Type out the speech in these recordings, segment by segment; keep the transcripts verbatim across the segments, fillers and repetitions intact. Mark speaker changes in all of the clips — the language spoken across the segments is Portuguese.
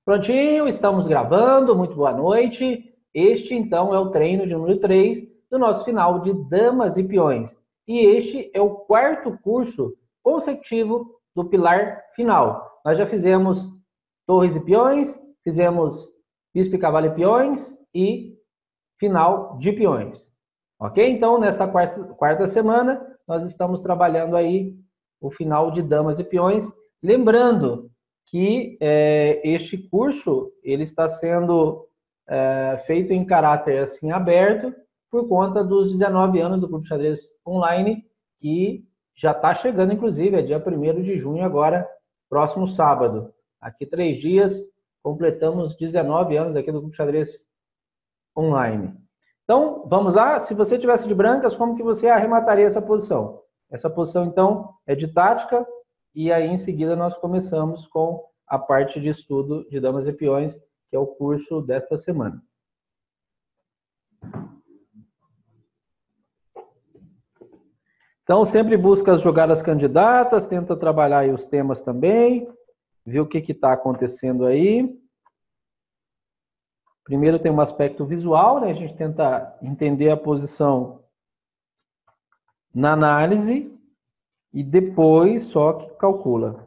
Speaker 1: Prontinho, estamos gravando, muito boa noite. Este, então, é o treino de número três do nosso final de Damas e Peões. E este é o quarto curso consecutivo do pilar final. Nós já fizemos Torres e Peões, fizemos Bispo e Cavalo e Peões e final de Peões. Ok? Então, nessa quarta, quarta semana, nós estamos trabalhando aí o final de Damas e Peões. Lembrando que é, este curso ele está sendo é, feito em caráter assim aberto por conta dos dezenove anos do Clube de Xadrez Online, que já está chegando, inclusive, é dia primeiro de junho agora, próximo sábado. Aqui três dias, completamos dezenove anos aqui do Clube de Xadrez Online. Então, vamos lá. Se você tivesse de brancas, como que você arremataria essa posição? Essa posição, então, é de tática, e aí, em seguida, nós começamos com a parte de estudo de Damas e Peões, que é o curso desta semana. Então, sempre busca as jogadas candidatas, tenta trabalhar aí os temas também, ver o que está acontecendo aí. Primeiro tem um aspecto visual, né? A gente tenta entender a posição na análise e depois só que calcula.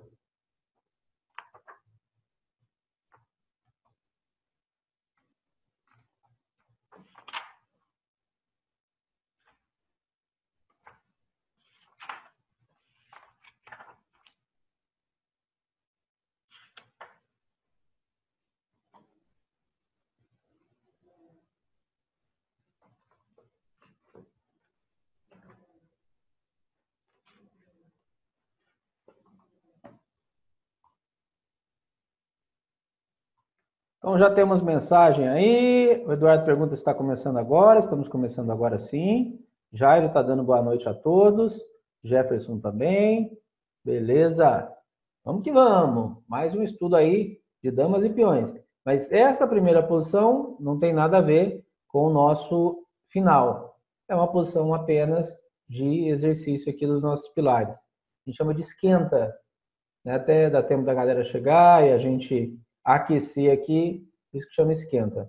Speaker 1: Então já temos mensagem aí. O Eduardo pergunta se está começando agora. Estamos começando agora sim. Jairo está dando boa noite a todos. Jefferson também. Beleza. Vamos que vamos. Mais um estudo aí de damas e peões. Mas essa primeira posição não tem nada a ver com o nosso final. É uma posição apenas de exercício aqui dos nossos pilares. A gente chama de esquenta. Até dá tempo da galera chegar e a gente aquecer aqui, isso que chama esquenta.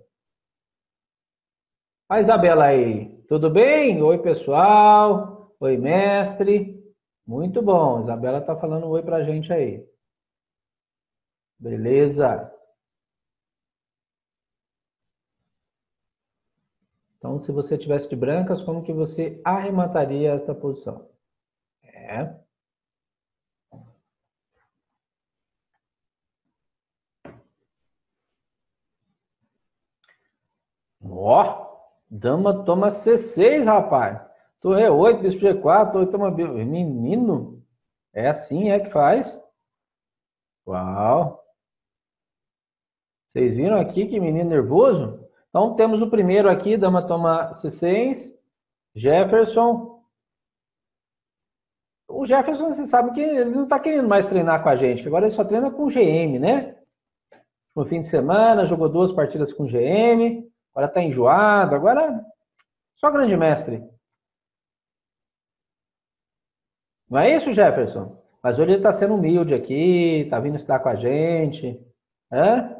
Speaker 1: A Isabela aí, tudo bem? Oi, pessoal. Oi, mestre. Muito bom. Isabela tá falando um oi pra gente aí. Beleza. Então, se você tivesse de brancas, como que você arremataria esta posição? É. Ó, dama toma C seis, rapaz. Torre oito, bispo G quatro, torre toma... Menino, é assim é que faz? Uau. Vocês viram aqui que menino nervoso? Então, temos o primeiro aqui, dama toma C seis, Jefferson. O Jefferson, você sabe que ele não está querendo mais treinar com a gente, que agora ele só treina com o G M, né? No fim de semana, jogou duas partidas com o G M, agora está enjoado, agora só grande mestre. Não é isso, Jefferson? Mas hoje ele está sendo humilde aqui, está vindo estar com a gente. Hã?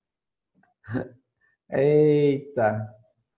Speaker 1: Eita.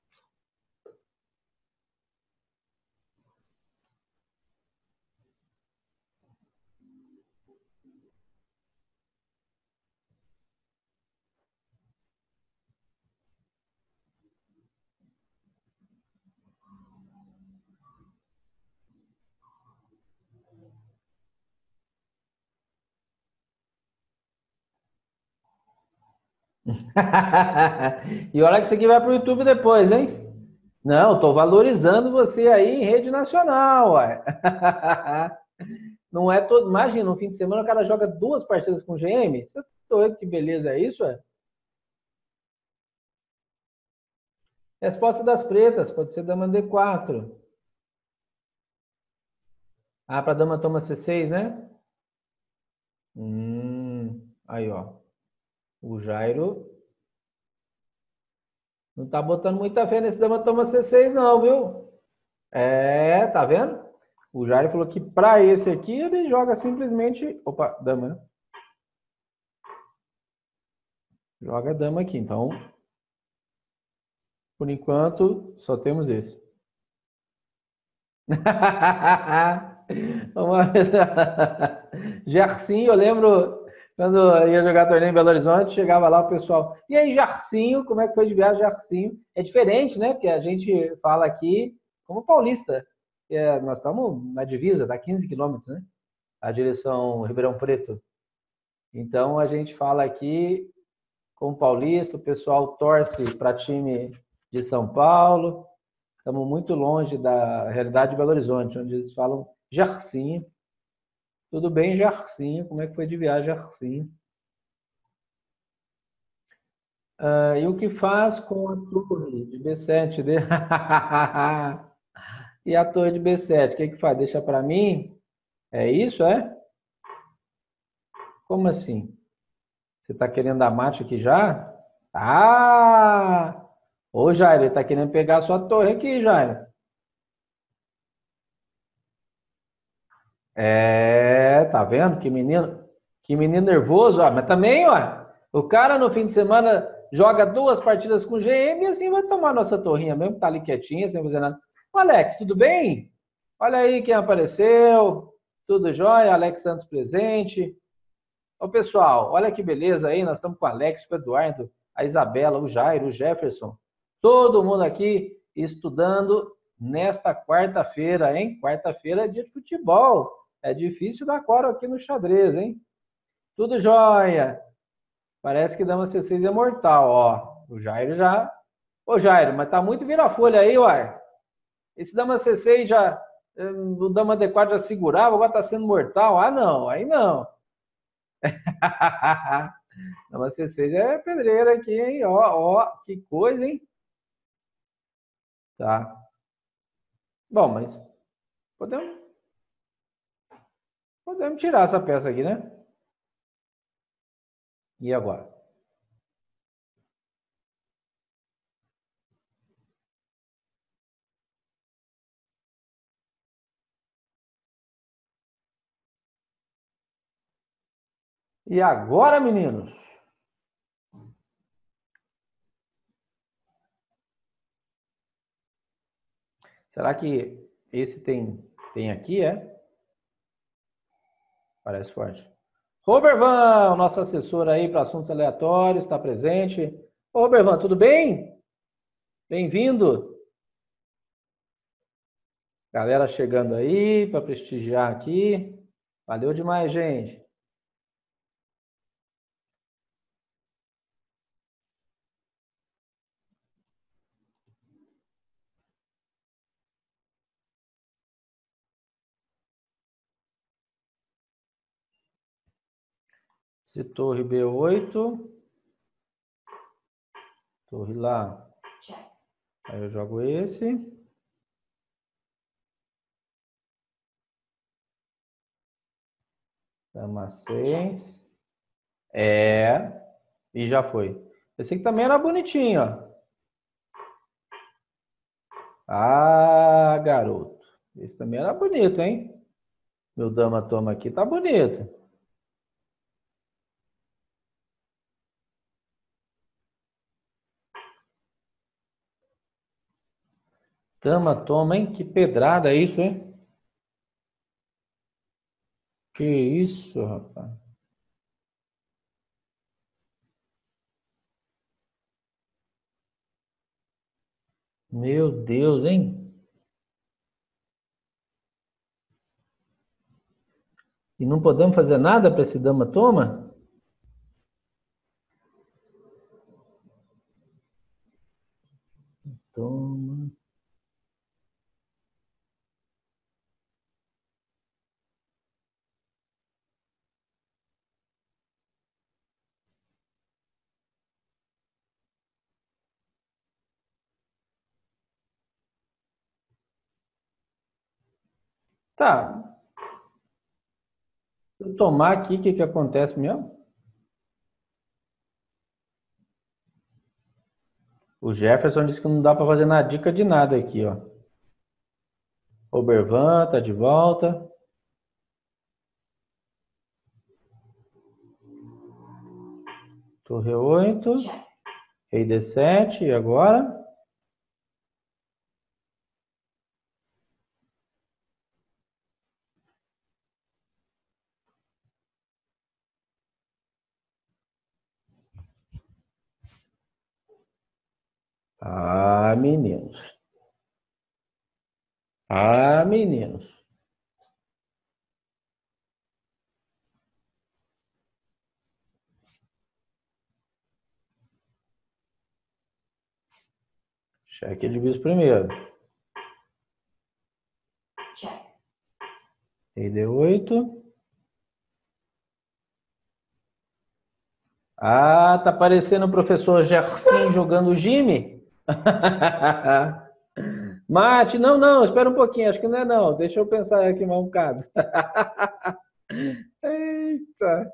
Speaker 1: E olha que isso aqui vai para o YouTube depois, hein? Não, estou valorizando você aí em rede nacional, ué. Não é todo. Imagina, no fim de semana o cara joga duas partidas com G M. Você tá doido, que beleza é isso, ué? Resposta das pretas, pode ser dama D quatro. Ah, para dama toma C seis, né? Hum, aí, ó. O Jairo não tá botando muita fé nesse dama toma C seis, não, viu? É, tá vendo? O Jairo falou que para esse aqui ele joga simplesmente. Opa, dama, né? Joga dama aqui. Então, por enquanto, só temos esse. Jarcinho, eu lembro quando eu ia jogar torneio em Belo Horizonte, chegava lá o pessoal. E aí, Jarcinho, como é que foi de viagem, Jarcinho? É diferente, né? Porque a gente fala aqui como paulista. É, nós estamos na divisa, dá quinze quilômetros, né? A direção Ribeirão Preto. Então a gente fala aqui como paulista, o pessoal torce para time de São Paulo. Estamos muito longe da realidade de Belo Horizonte, onde eles falam Jarcinho. Tudo bem, Jarcinho? Como é que foi de viagem, Jarcinho? Ah, e o que faz com a torre de B sete dele? E a torre de B sete, o que que faz? Deixa para mim? É isso, é? Como assim? Você está querendo dar mate aqui já? Ah! Ô, Jair, ele está querendo pegar a sua torre aqui, Jair. É, tá vendo? Que menino, que menino nervoso, ó. Mas também, ó, o cara no fim de semana joga duas partidas com G M e assim vai tomar nossa torrinha mesmo, que tá ali quietinha, sem fazer nada. Ô, Alex, tudo bem? Olha aí quem apareceu. Tudo jóia? Alex Santos presente. Ô, pessoal, olha que beleza aí. Nós estamos com o Alex, com o Eduardo, a Isabela, o Jairo, o Jefferson. Todo mundo aqui estudando nesta quarta-feira, hein? Quarta-feira é dia de futebol. É difícil dar coro aqui no xadrez, hein? Tudo jóia. Parece que Dama C seis é mortal, ó. O Jairo já. Ô, Jairo, mas tá muito vira-folha aí, uai. Esse Dama C seis já. O Dama D quatro já segurava, agora tá sendo mortal. Ah, não, aí não. Dama C seis é pedreira aqui, hein? Ó, ó, que coisa, hein? Tá. Bom, mas podemos, podemos tirar essa peça aqui, né? E agora? E agora, meninos? Será que esse tem, tem aqui, é? Parece forte. Robervan, nosso assessor aí para assuntos aleatórios, está presente. Ô, Robervan, tudo bem? Bem-vindo. Galera chegando aí para prestigiar aqui. Valeu demais, gente. Se torre B oito. Torre lá. Aí eu jogo esse. Dama seis. É. E já foi. Esse aqui também era bonitinho, ó. Ah, garoto. Esse também era bonito, hein? Meu dama toma aqui tá bonito. Dama toma, hein? Que pedrada isso, hein? Que isso, rapaz. Meu Deus, hein? E não podemos fazer nada para esse dama toma? Toma. Tá. Se eu tomar aqui, o que que acontece mesmo? O Jefferson disse que não dá para fazer na dica de nada aqui, ó. Obervan tá de volta. Torre oito. Rei D sete. E agora? Ah, meninos. Ah, meninos. Cheque de bis primeiro. Rei D oito. Ah, tá parecendo o professor Gerson jogando o Jimmy. Mate, não, não, espera um pouquinho, acho que não é não. Deixa eu pensar aqui mais um bocado. Eita.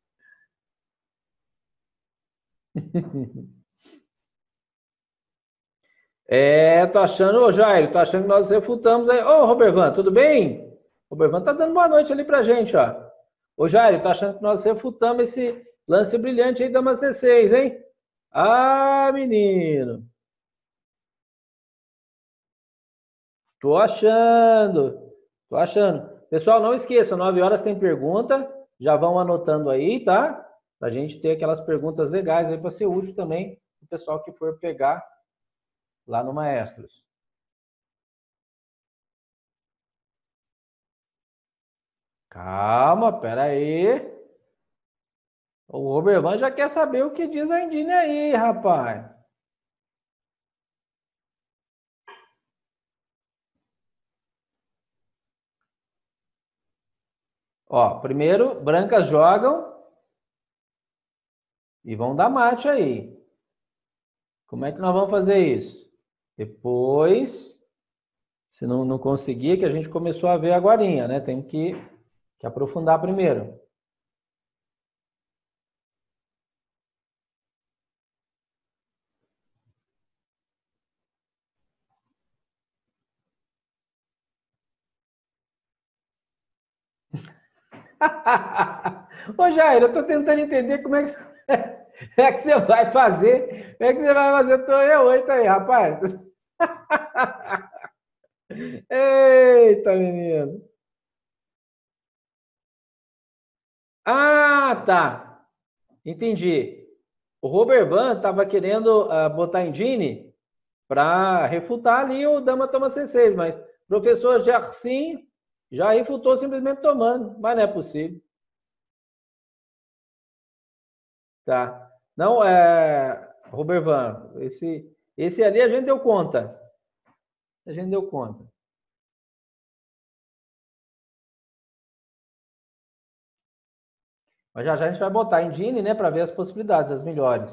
Speaker 1: É, tô achando, ô Jair, tô achando que nós refutamos aí. Ô, Robervan, tudo bem? O Robervan tá dando boa noite ali pra gente, ó. Ô, Jair, tô achando que nós refutamos esse lance brilhante aí da Dama C seis, hein? Ah, menino. Tô achando. Tô achando. Pessoal, não esqueça, nove horas tem pergunta. Já vão anotando aí, tá? Pra gente ter aquelas perguntas legais aí para ser útil também pro pessoal que for pegar lá no Maestros. Calma, pera aí. O Robervan já quer saber o que diz a Indine aí, rapaz. Ó, primeiro, brancas jogam e vão dar mate aí. Como é que nós vamos fazer isso? Depois, se não, não conseguir, que a gente começou a ver agorinha, né? Tem que, que aprofundar primeiro. Ô Jair, eu tô tentando entender como é que, é que você vai fazer. Como é que você vai fazer torre oito aí, rapaz? Eita, menino. Ah, tá. Entendi. O Robert Van estava querendo uh, botar em Gini para refutar ali o Dama toma C seis, mas o professor Gersim já refutou simplesmente tomando, mas não é possível. Tá. Não, é. Robert Van, esse, esse ali a gente deu conta. A gente deu conta. Mas já já a gente vai botar em Gini, né, para ver as possibilidades, as melhores.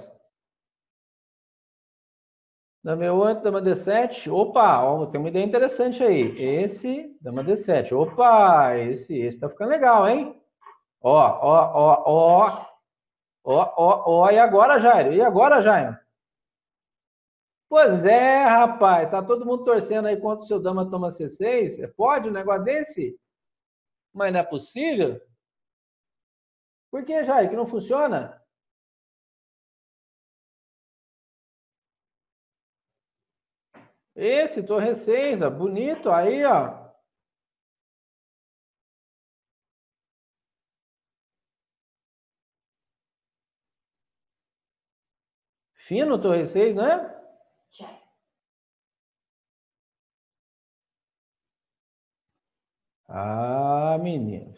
Speaker 1: Dama E oito, dama D sete. Opa, ó, tem uma ideia interessante aí. Esse, dama D sete. Opa, esse, esse tá ficando legal, hein? Ó, ó, ó, ó. Ó, ó, ó. E agora, Jairo? E agora, Jairo? Pois é, rapaz. Tá todo mundo torcendo aí contra o seu dama toma C seis. Pode um negócio desse? Mas não é possível. Por que, Jairo? Que não funciona? Esse, torre seis, ó, bonito. Aí, ó. Fino, torre seis, não é? Ah, menino.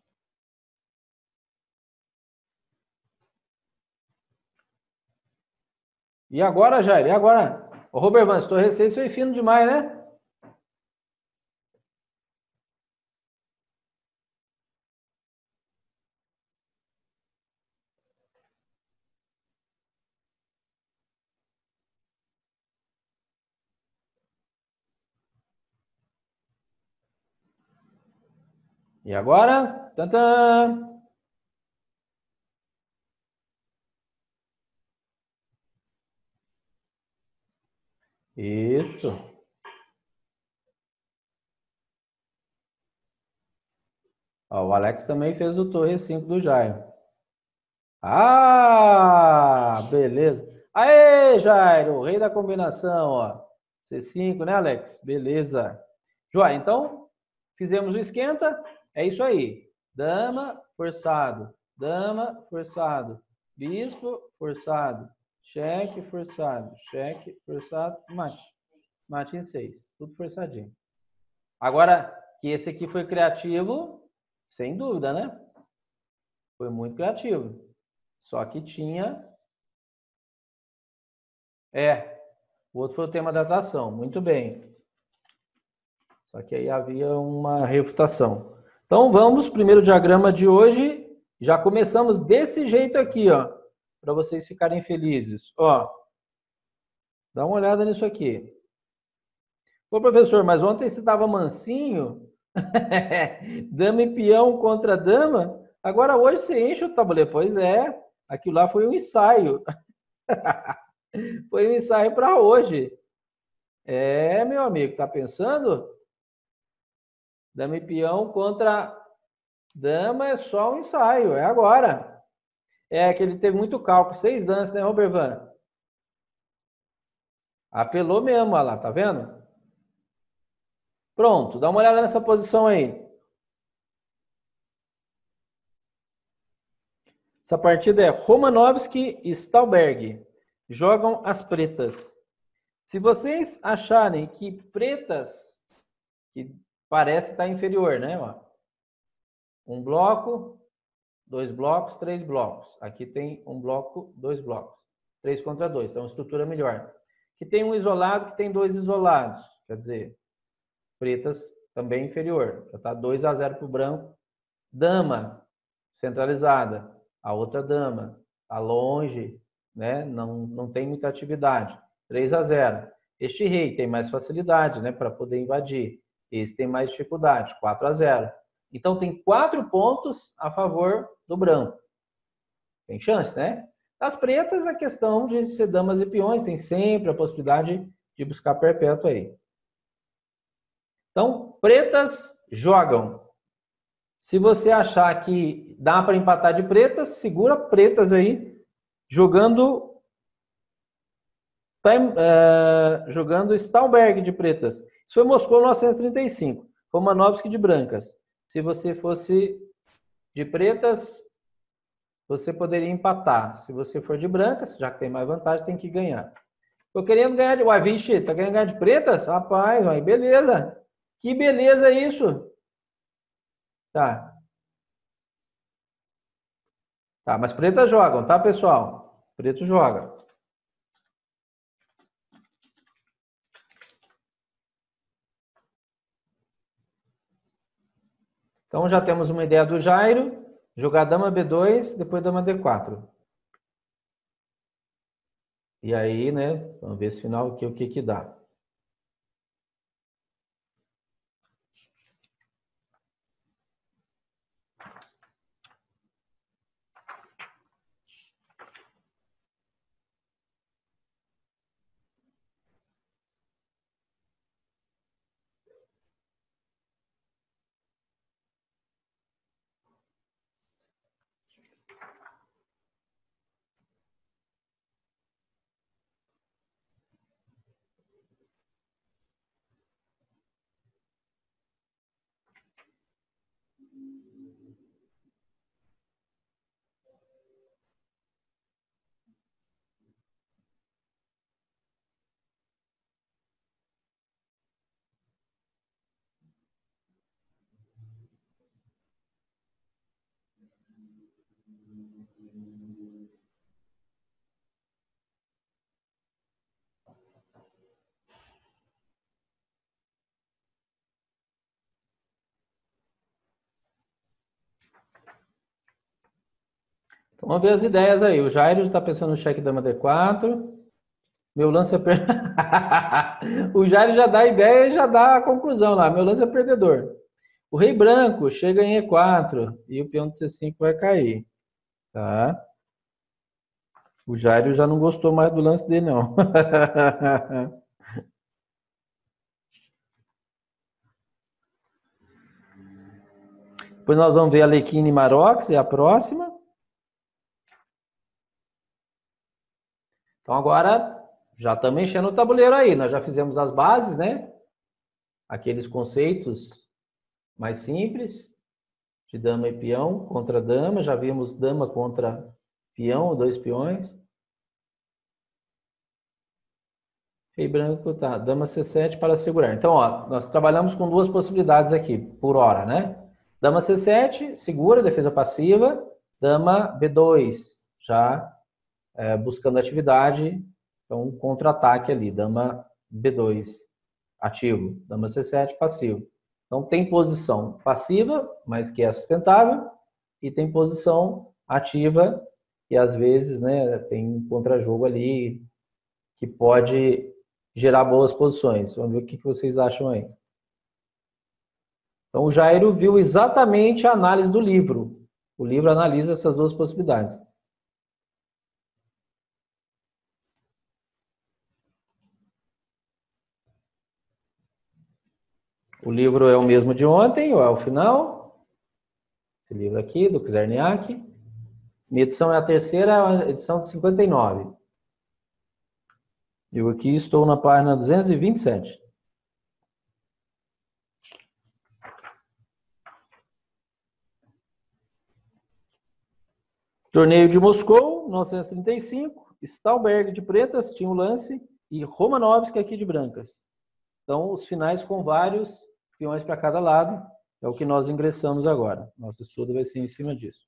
Speaker 1: E agora, Jair? E agora? Ô, Robert Vance, torre seis foi fino demais, né? E agora? Tantã! Isso. Ó, o Alex também fez o torre cinco do Jair. Ah, beleza. Aê, Jairo, rei da combinação, ó. C cinco, né, Alex? Beleza. Joia, então, fizemos o esquenta. É isso aí. Dama, forçado. Dama, forçado. Bispo, forçado. Cheque, forçado. Cheque, forçado. Mate. Mate em seis. Tudo forçadinho. Agora, que esse aqui foi criativo, sem dúvida, né? Foi muito criativo. Só que tinha... É, o outro foi o tema da atração. Muito bem. Só que aí havia uma refutação. Então, vamos, primeiro diagrama de hoje. Já começamos desse jeito aqui, ó. Para vocês ficarem felizes. Ó, dá uma olhada nisso aqui. Ô, professor, mas ontem você estava mansinho. Dama e peão contra dama. Agora hoje você enche o tabuleiro. Pois é, aquilo lá foi um ensaio. Foi um ensaio para hoje. É, meu amigo, tá pensando? Dama e peão contra dama é só um ensaio, é agora. É que ele teve muito cálculo, seis danças, né, Robervan? Apelou mesmo, olha lá, tá vendo? Pronto, dá uma olhada nessa posição aí. Essa partida é Romanovski e Stalberg. Jogam as pretas. Se vocês acharem que pretas, que parece estar inferior, né? Ó, um bloco, dois blocos, três blocos. Aqui tem um bloco, dois blocos. Três contra dois, então estrutura melhor. Aqui tem um isolado que tem dois isolados. Quer dizer, pretas também inferior. Já está dois a zero para o branco. Dama, centralizada. A outra dama está longe, né? Não, não tem muita atividade. três a zero. Este rei tem mais facilidade, né, para poder invadir. Esse tem mais dificuldade, quatro a zero. Então tem quatro pontos a favor do branco. Tem chance, né? As pretas, a questão de ser damas e peões, tem sempre a possibilidade de buscar perpétuo aí. Então, pretas jogam. Se você achar que dá para empatar de pretas, segura pretas aí, jogando time, uh, jogando Stalberg de pretas. Isso foi Moscou novecentos e trinta e cinco. Romanovski de brancas. Se você fosse de pretas, você poderia empatar. Se você for de brancas, já que tem mais vantagem, tem que ganhar. Tô querendo ganhar de... Uai, vixe, tá querendo ganhar de pretas? Rapaz, uai, beleza. Que beleza isso. Tá. Tá, mas pretas jogam, tá, pessoal? Preto joga. Então já temos uma ideia do Jairo. Jogar dama B dois, depois dama D quatro. E aí, né, vamos ver esse final aqui, o que que dá. Então, vamos ver as ideias aí. O Jairo está pensando no cheque dama D quatro. Meu lance é... Per... o Jairo já dá a ideia e já dá a conclusão lá. Meu lance é perdedor. O rei branco chega em E quatro e o peão do C cinco vai cair. Tá? O Jairo já não gostou mais do lance dele, não. Depois nós vamos ver a Lequine e Marox, é a próxima. Então agora já estamos enchendo o tabuleiro aí. Nós já fizemos as bases, né? Aqueles conceitos mais simples de dama e peão contra dama. Já vimos dama contra peão, dois peões. Rei branco, tá. Dama C sete para segurar. Então, ó, nós trabalhamos com duas possibilidades aqui, por hora, né? Dama C sete, segura, defesa passiva. Dama B dois, já é, buscando atividade. Então, um contra-ataque ali. Dama B dois, ativo. Dama C sete, passivo. Então, tem posição passiva, mas que é sustentável. E tem posição ativa, que às vezes, né, tem um contra-jogo ali que pode gerar boas posições. Vamos ver o que vocês acham aí. Então, o Jairo viu exatamente a análise do livro. O livro analisa essas duas possibilidades. O livro é o mesmo de ontem, ou é o final. Esse livro aqui, do Czerniak. Minha edição é a terceira, a edição de cinquenta e nove. Eu aqui estou na página duzentos e vinte e sete. Torneio de Moscou, mil novecentos e trinta e cinco. Stauberg de pretas, tinha o lance. E Romanovski aqui de brancas. Então, os finais com vários peões para cada lado. É o que nós ingressamos agora. Nosso estudo vai ser em cima disso.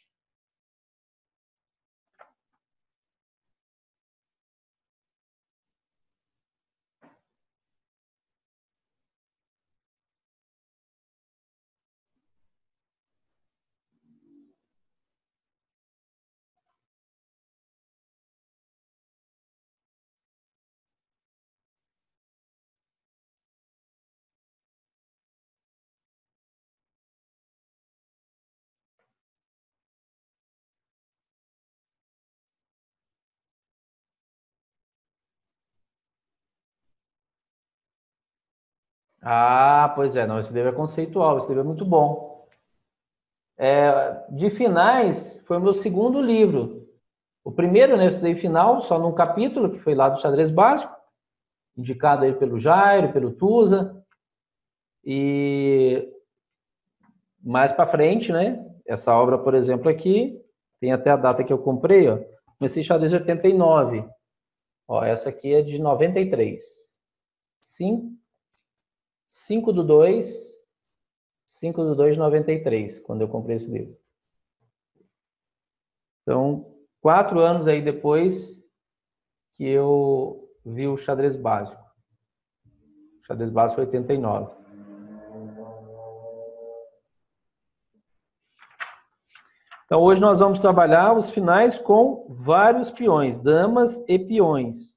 Speaker 1: Ah, pois é, não, esse livro é conceitual, esse livro é muito bom. É, de finais, foi o meu segundo livro. O primeiro, né, eu estudei final, só num capítulo, que foi lá do xadrez básico, indicado aí pelo Jairo, pelo Tusa. E mais para frente, né, essa obra, por exemplo, aqui, tem até a data que eu comprei, ó, comecei xadrez em oitenta e nove. Ó, essa aqui é de noventa e três. Sim. cinco do dois, cinco do dois de noventa e três, quando eu comprei esse livro. Então, quatro anos aí depois que eu vi o xadrez básico. O xadrez básico foi oitenta e nove. Então, hoje nós vamos trabalhar os finais com vários peões, damas e peões.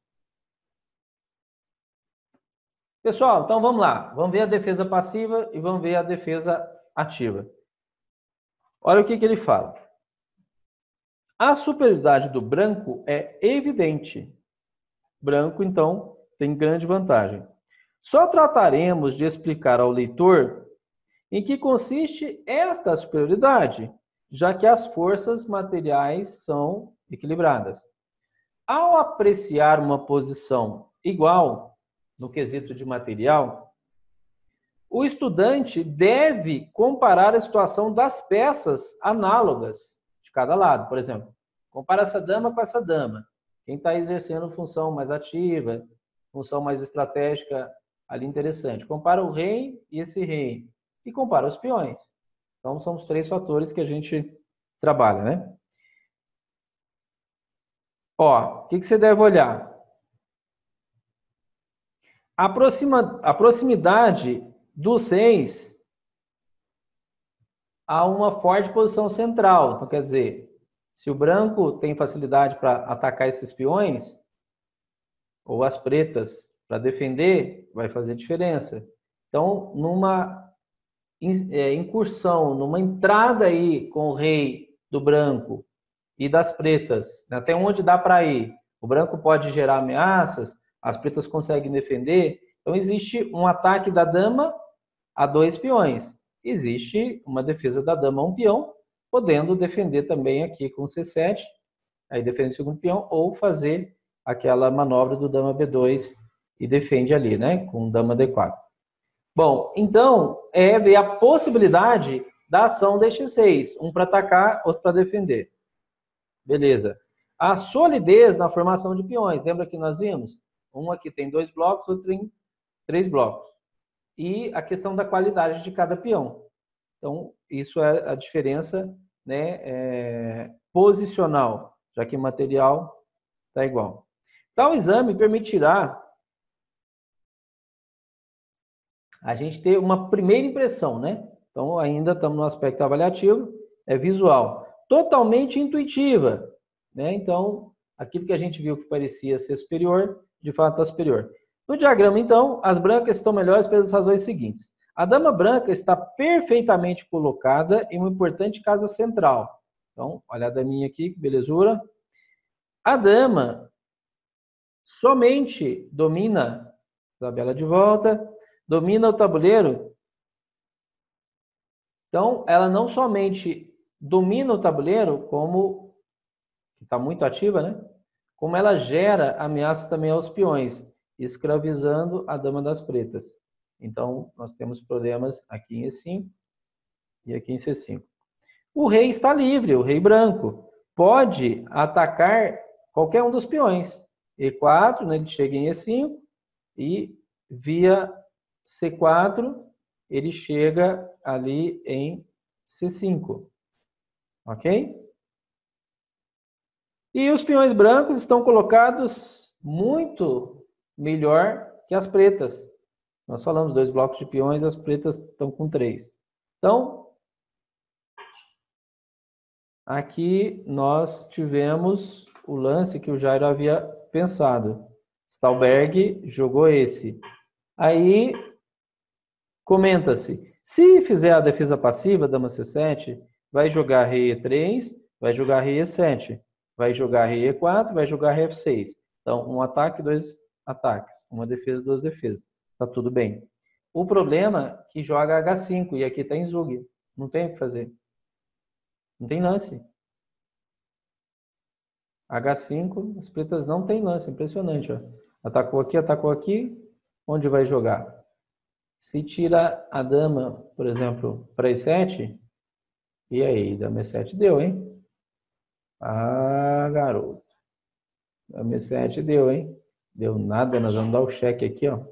Speaker 1: Pessoal, então vamos lá. Vamos ver a defesa passiva e vamos ver a defesa ativa. Olha o que, que ele fala. A superioridade do branco é evidente. Branco, então, tem grande vantagem. Só trataremos de explicar ao leitor em que consiste esta superioridade, já que as forças materiais são equilibradas. Ao apreciar uma posição igual, no quesito de material, o estudante deve comparar a situação das peças análogas de cada lado. Por exemplo, compara essa dama com essa dama. Quem está exercendo função mais ativa, função mais estratégica ali interessante. Compara o rei e esse rei. E compara os peões. Então, são os três fatores que a gente trabalha, né? Ó, o que, que você deve olhar? A, proxima, a proximidade dos reis a uma forte posição central. Então, quer dizer, se o branco tem facilidade para atacar esses peões, ou as pretas para defender, vai fazer diferença. Então, numa incursão, numa entrada aí com o rei do branco e das pretas, até onde dá para ir, o branco pode gerar ameaças, as pretas conseguem defender. Então, existe um ataque da dama a dois peões. Existe uma defesa da dama a um peão, podendo defender também aqui com C sete, aí defende o segundo peão, ou fazer aquela manobra do dama B dois e defende ali, né? Com dama D quatro. Bom, então, é ver a possibilidade da ação D X seis. Um para atacar, outro para defender. Beleza. A solidez na formação de peões. Lembra que nós vimos? Um aqui tem dois blocos, outro tem três blocos. E a questão da qualidade de cada peão. Então, isso é a diferença, né, é, posicional, já que o material está igual. Tal exame permitirá a gente ter uma primeira impressão, né? Então, ainda estamos no aspecto avaliativo, é visual. Totalmente intuitiva, né? Então, aquilo que a gente viu que parecia ser superior, de fato está superior. No diagrama, então, as brancas estão melhores pelas razões seguintes. A dama branca está perfeitamente colocada em uma importante casa central. Então, olha a daminha aqui, que belezura. A dama somente domina, tabela de volta, domina o tabuleiro. Então, ela não somente domina o tabuleiro, como está muito ativa, né? Como ela gera ameaças também aos peões, escravizando a dama das pretas. Então, nós temos problemas aqui em E cinco e aqui em C cinco. O rei está livre, o rei branco. Pode atacar qualquer um dos peões. E quatro, né, ele chega em E cinco e via C quatro ele chega ali em C cinco. Ok? E os peões brancos estão colocados muito melhor que as pretas. Nós falamos dois blocos de peões, as pretas estão com três. Então, aqui nós tivemos o lance que o Jairo havia pensado. Stauberg jogou esse. Aí, comenta-se, se fizer a defesa passiva, dama C sete, vai jogar rei E três, vai jogar rei E sete, vai jogar rei E quatro, vai jogar rei F seis. Então, um ataque, dois ataques. Uma defesa, duas defesas. Tá tudo bem. O problema é que joga H cinco e aqui está em Zug. Não tem o que fazer. Não tem lance. H cinco, as pretas não tem lance. Impressionante, ó. Atacou aqui, atacou aqui. Onde vai jogar? Se tira a dama, por exemplo, para E sete, e aí, dama E sete deu, hein? Ah, garoto. Dama E sete deu, hein? Deu nada, nós vamos dar o cheque aqui, ó.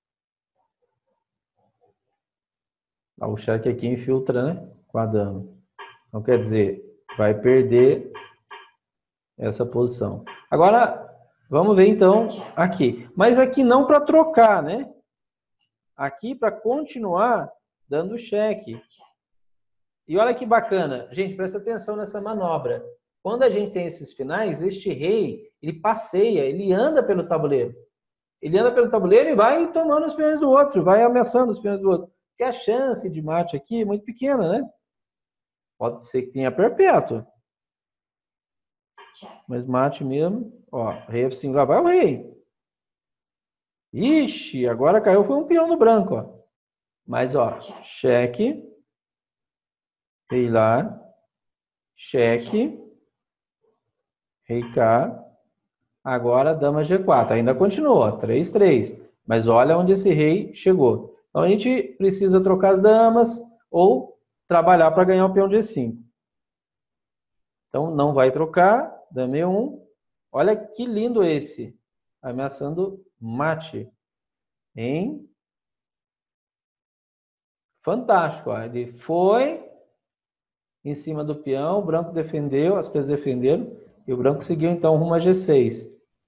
Speaker 1: O cheque aqui infiltra, né? Com a dama. Então, quer dizer, vai perder essa posição. Agora, vamos ver então aqui. Mas aqui não para trocar, né? Aqui para continuar dando cheque. E olha que bacana. Gente, presta atenção nessa manobra. Quando a gente tem esses finais, este rei, ele passeia, ele anda pelo tabuleiro. Ele anda pelo tabuleiro e vai tomando os peões do outro, vai ameaçando os peões do outro. Porque a chance de mate aqui é muito pequena, né? Pode ser que tenha perpétuo. Mas mate mesmo, ó, rei F cinco, lá vai o rei. Ixi, agora caiu, foi um peão no branco, ó. Mas, ó, cheque, rei lá, cheque, rei K, agora dama G quatro, ainda continua, três, três. Mas olha onde esse rei chegou. Então, a gente precisa trocar as damas ou trabalhar para ganhar o peão G cinco. Então, não vai trocar, dama E um. Olha que lindo esse. Ameaçando mate. Hein? Fantástico. Ó. Ele foi em cima do peão, o branco defendeu, as peças defenderam, e o branco seguiu, então, rumo a G seis.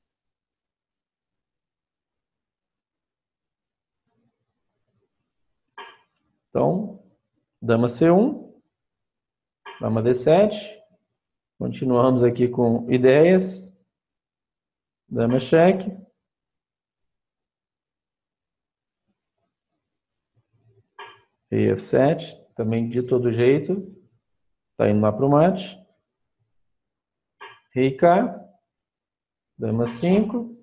Speaker 1: Então, dama C um, dama D sete. Continuamos aqui com ideias. Dama cheque. Rei F sete, também de todo jeito. Está indo lá para o mate. Rei K. Dama cinco.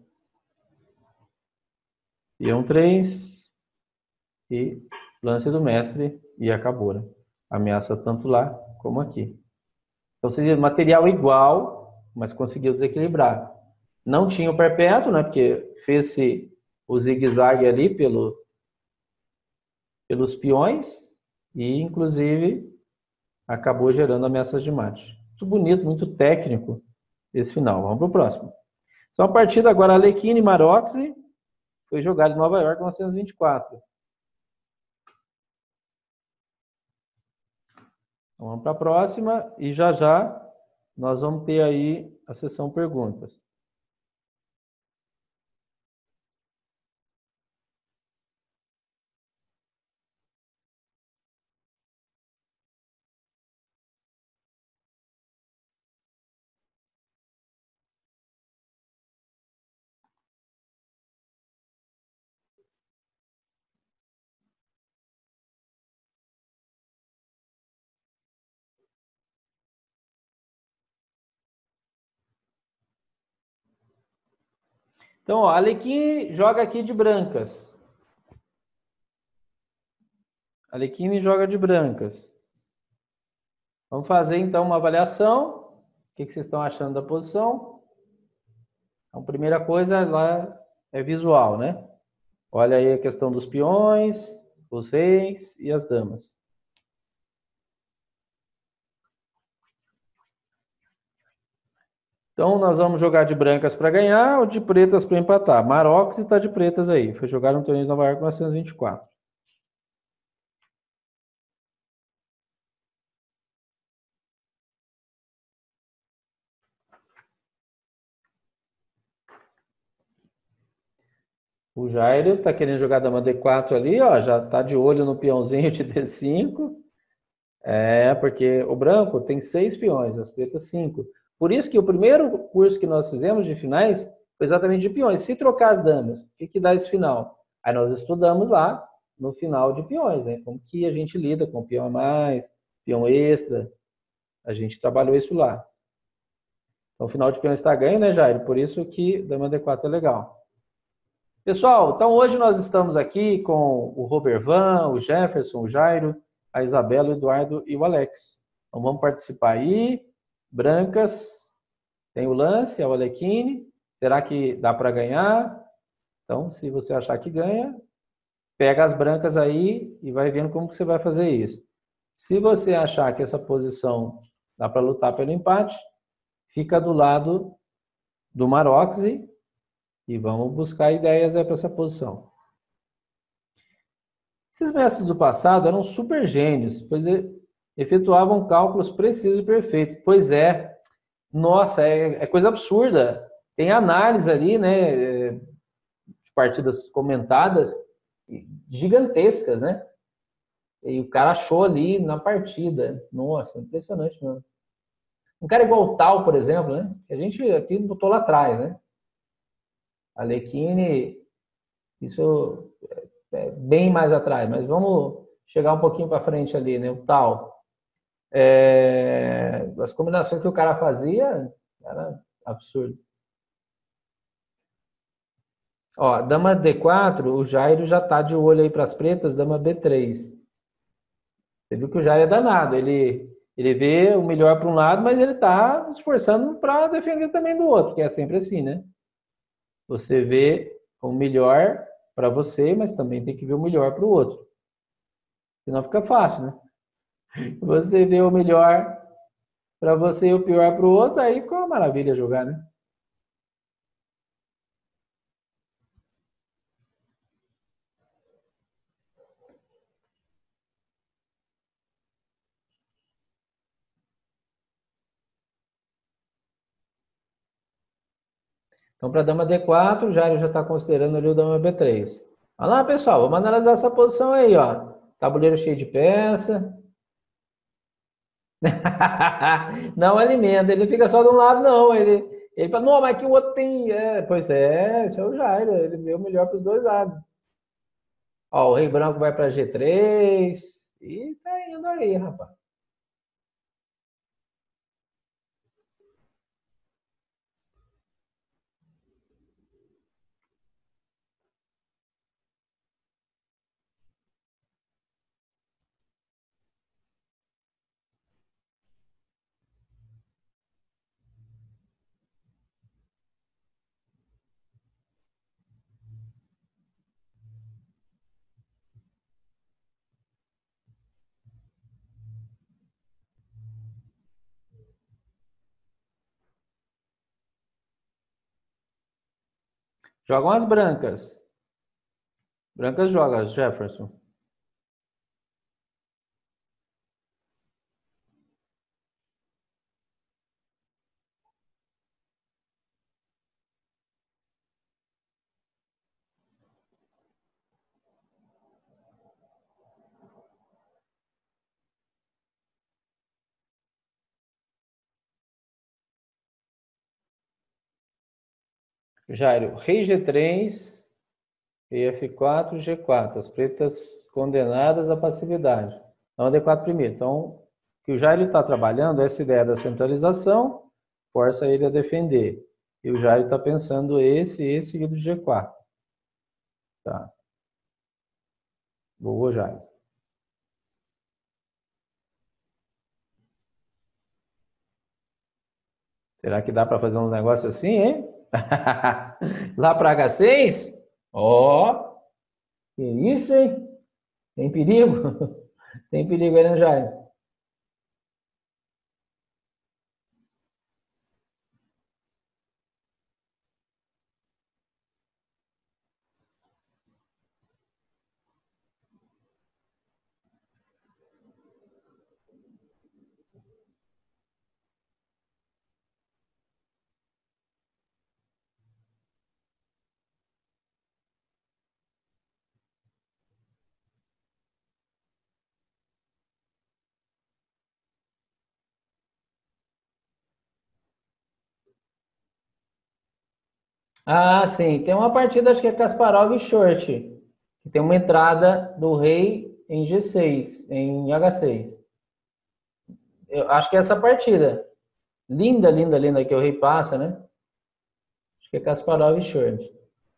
Speaker 1: Peão três. E lance do mestre e acabou. Né? Ameaça tanto lá como aqui. Então seria material igual, mas conseguiu desequilibrar. Não tinha o perpétuo, né? Porque fez-se o zigue-zague ali pelo, pelos peões e, inclusive, acabou gerando ameaças de mate. Muito bonito, muito técnico esse final. Vamos para o próximo. Só a partida agora, Alekhine e Maroczy, foi jogado em Nova York, mil novecentos e vinte e quatro. Então, vamos para a próxima e já já nós vamos ter aí a sessão perguntas. Então, ó, a Alekhine joga aqui de brancas. A Alekhine joga de brancas. Vamos fazer então uma avaliação. O que vocês estão achando da posição? Então, primeira coisa lá é visual, né? Olha aí a questão dos peões, os reis e as damas. Então, nós vamos jogar de brancas para ganhar ou de pretas para empatar. Maroczy está de pretas aí. Foi jogar no torneio de Nova York em mil novecentos e vinte e quatro. O Jairo está querendo jogar dama D quatro ali, ó, já está de olho no peãozinho de D cinco. É, porque o branco tem seis peões, as pretas cinco. Por isso que o primeiro curso que nós fizemos de finais foi exatamente de peões. Se trocar as damas, o que, que dá esse final? Aí nós estudamos lá no final de peões, né? Como que a gente lida com peão a mais, peão extra. A gente trabalhou isso lá. Então, o final de peão está ganho, né, Jairo? Por isso que dama D quatro é legal. Pessoal, então hoje nós estamos aqui com o Robervan, o Jefferson, o Jairo, a Isabela, o Eduardo e o Alex. Então vamos participar aí. Brancas, tem o lance, é o Alekhine. Será que dá para ganhar? Então, se você achar que ganha, pega as brancas aí e vai vendo como que você vai fazer isso. Se você achar que essa posição dá para lutar pelo empate, fica do lado do Maroczy e vamos buscar ideias aí para essa posição. Esses mestres do passado eram super gênios, pois efetuavam cálculos precisos e perfeitos. Pois é, nossa, é, é coisa absurda. Tem análise ali, né, de partidas comentadas gigantescas, né? E o cara achou ali na partida. Nossa, impressionante mesmo. Um cara igual o Tal, por exemplo, né? Que a gente aqui botou lá atrás, né? A Alekhine, isso é bem mais atrás, mas vamos chegar um pouquinho para frente ali, né? O Tal. É, as combinações que o cara fazia era absurdo. Ó, dama D quatro, o Jairo já tá de olho aí para as pretas, dama B três. Você viu que o Jairo é danado, ele, ele vê o melhor para um lado, mas ele tá esforçando para defender também do outro, que é sempre assim, né? Você vê o melhor para você, mas também tem que ver o melhor para o outro. Senão fica fácil, né? Você vê o melhor para você e o pior para o outro, aí ficou uma maravilha jogar, né? Então, para dama D quatro, o Jairo já está considerando ali o dama B três. Olha lá, pessoal, vamos analisar essa posição aí, ó. Tabuleiro cheio de peça. Não alimenta, ele fica só de um lado, não. Ele, ele fala, não, mas que o outro tem. É, pois é, esse é o Jairo, ele vê o melhor para os dois lados. Ó, o Rei Branco vai para G três. E tá indo aí, rapaz. Jogam as brancas. Brancas joga, Jefferson. Jairo, rei G três, rei F quatro, G quatro. As pretas condenadas à passividade. Então, D quatro primeiro. Então, o que o Jairo está trabalhando é essa ideia da centralização, força ele a defender. E o Jairo está pensando esse e esse seguido de G quatro. Tá. Boa, Jairo. Será que dá para fazer um negócio assim, hein? Lá para H seis? Ó, oh, que isso, hein? Tem perigo? Tem perigo aí, né, Jairo? Ah, sim. Tem uma partida, acho que é Kasparov e Short, que tem uma entrada do rei em G seis, em H seis. Eu acho que é essa partida. Linda, linda, linda, que o rei passa, né? Acho que é Kasparov e Short.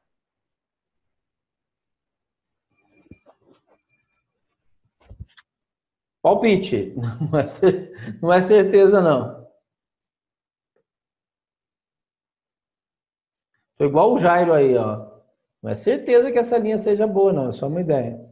Speaker 1: Palpite. Não é, cer- não é certeza, não. Foi igual o Jairo aí, ó. Não é certeza que essa linha seja boa, não. É só uma ideia.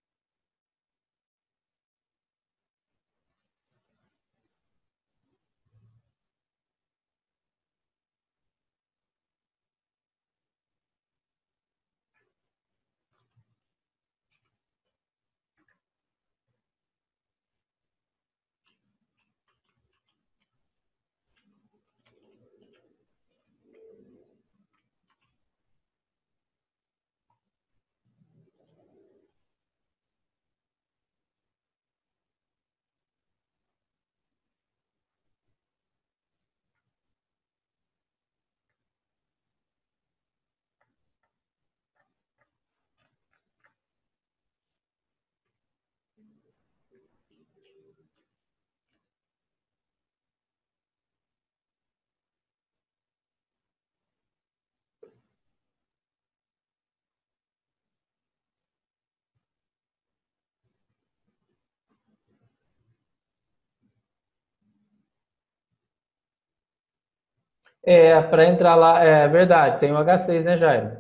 Speaker 1: É, para entrar lá, é verdade, tem o H seis, né, Jairo?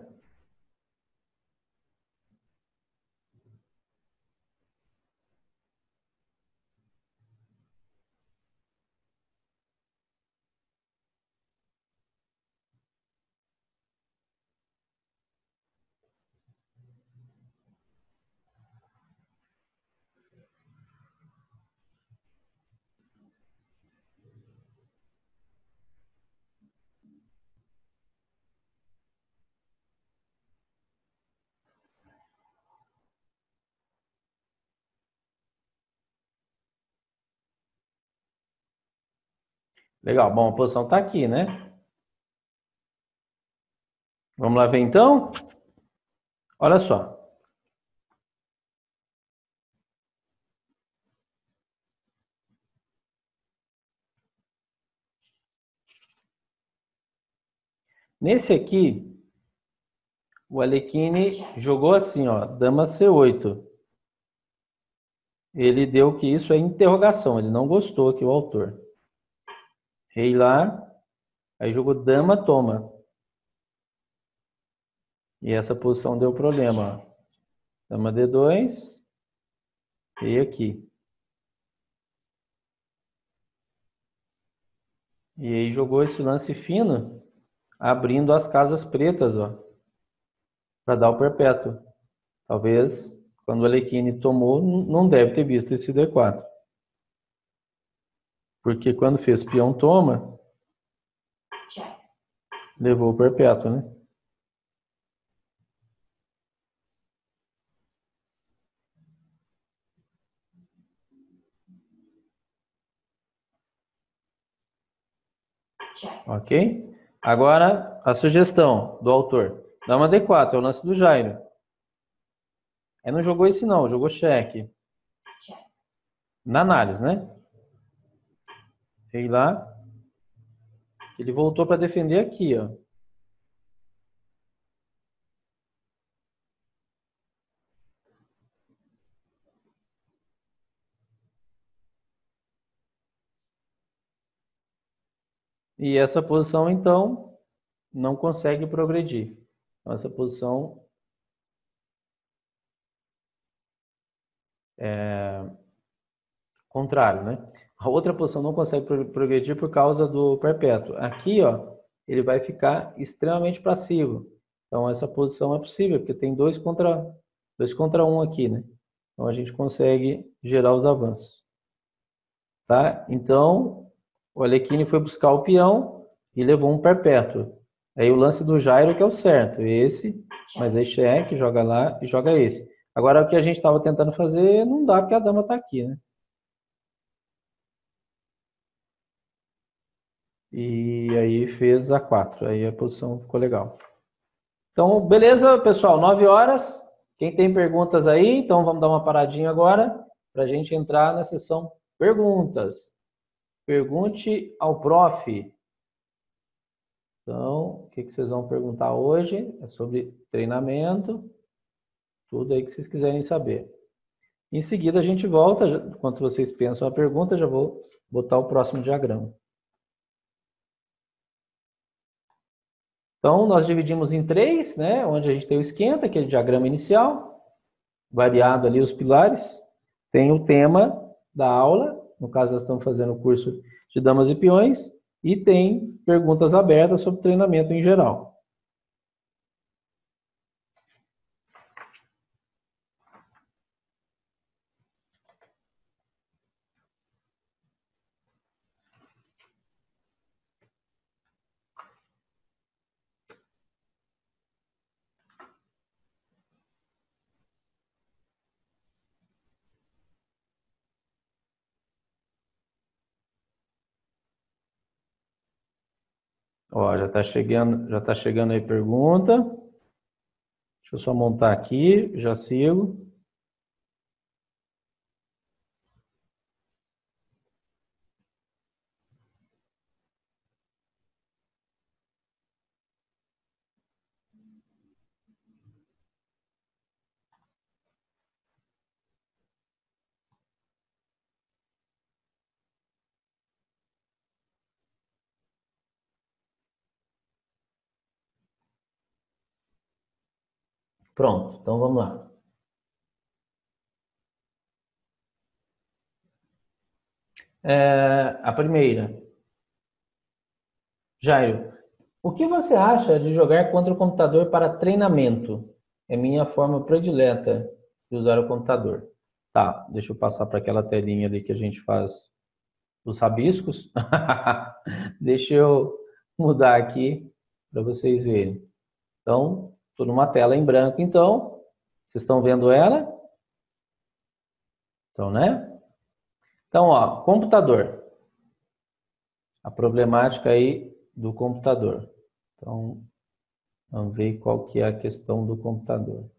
Speaker 1: Legal, bom, a posição tá aqui, né? Vamos lá ver então? Olha só. Nesse aqui, o Alekhine jogou assim, ó, dama C oito. Ele deu que isso é interrogação, ele não gostou aqui o autor. Rei lá, aí jogou dama, toma. E essa posição deu problema, ó. Dama D dois, rei aqui. E aí jogou esse lance fino, abrindo as casas pretas, ó. para dar o perpétuo. Talvez, quando o Alekhine tomou, não deve ter visto esse D quatro. Porque quando fez peão toma, levou o perpétuo, né? Ok? Agora, a sugestão do autor. Dama D quatro, é o lance do Jairo. Ele não jogou esse não, jogou cheque. Na análise, né? Veio lá. Ele voltou para defender aqui, ó. E essa posição, então, não consegue progredir. Então, essa posição é contrário, né? A outra posição não consegue progredir por causa do perpétuo. Aqui, ó, ele vai ficar extremamente passivo. Então, essa posição é possível, porque tem dois contra, dois contra um aqui, né? Então, a gente consegue gerar os avanços. Tá? Então, o Alekhine foi buscar o peão e levou um perpétuo. Aí o lance do Jairo que é o certo. Esse, mas aí cheque, joga lá e joga esse. Agora, o que a gente estava tentando fazer, não dá, porque a dama está aqui, né? E aí fez a quatro. Aí a posição ficou legal. Então, beleza, pessoal, nove horas. Quem tem perguntas aí, então vamos dar uma paradinha agora para a gente entrar na sessão perguntas. Pergunte ao prof. Então, o que que vocês vão perguntar hoje? É sobre treinamento, tudo aí que vocês quiserem saber. Em seguida a gente volta, enquanto vocês pensam a pergunta, já vou botar o próximo diagrama. Então, nós dividimos em três, né? Onde a gente tem o esquenta, aquele diagrama inicial, variado ali os pilares. Tem o tema da aula, no caso nós estamos fazendo o curso de damas e peões, e tem perguntas abertas sobre treinamento em geral. Ó, já está chegando, já tá chegando aí pergunta. Deixa eu só montar aqui, já sigo. Pronto, então vamos lá. É, a primeira. Jairo, o que você acha de jogar contra o computador para treinamento? É minha forma predileta de usar o computador. Tá, deixa eu passar para aquela telinha ali que a gente faz os rabiscos. Deixa eu mudar aqui para vocês verem. Então, estou numa tela em branco, então. Vocês estão vendo ela? Então, né? Então, ó, computador. A problemática aí do computador. Então, vamos ver qual que é a questão do computador.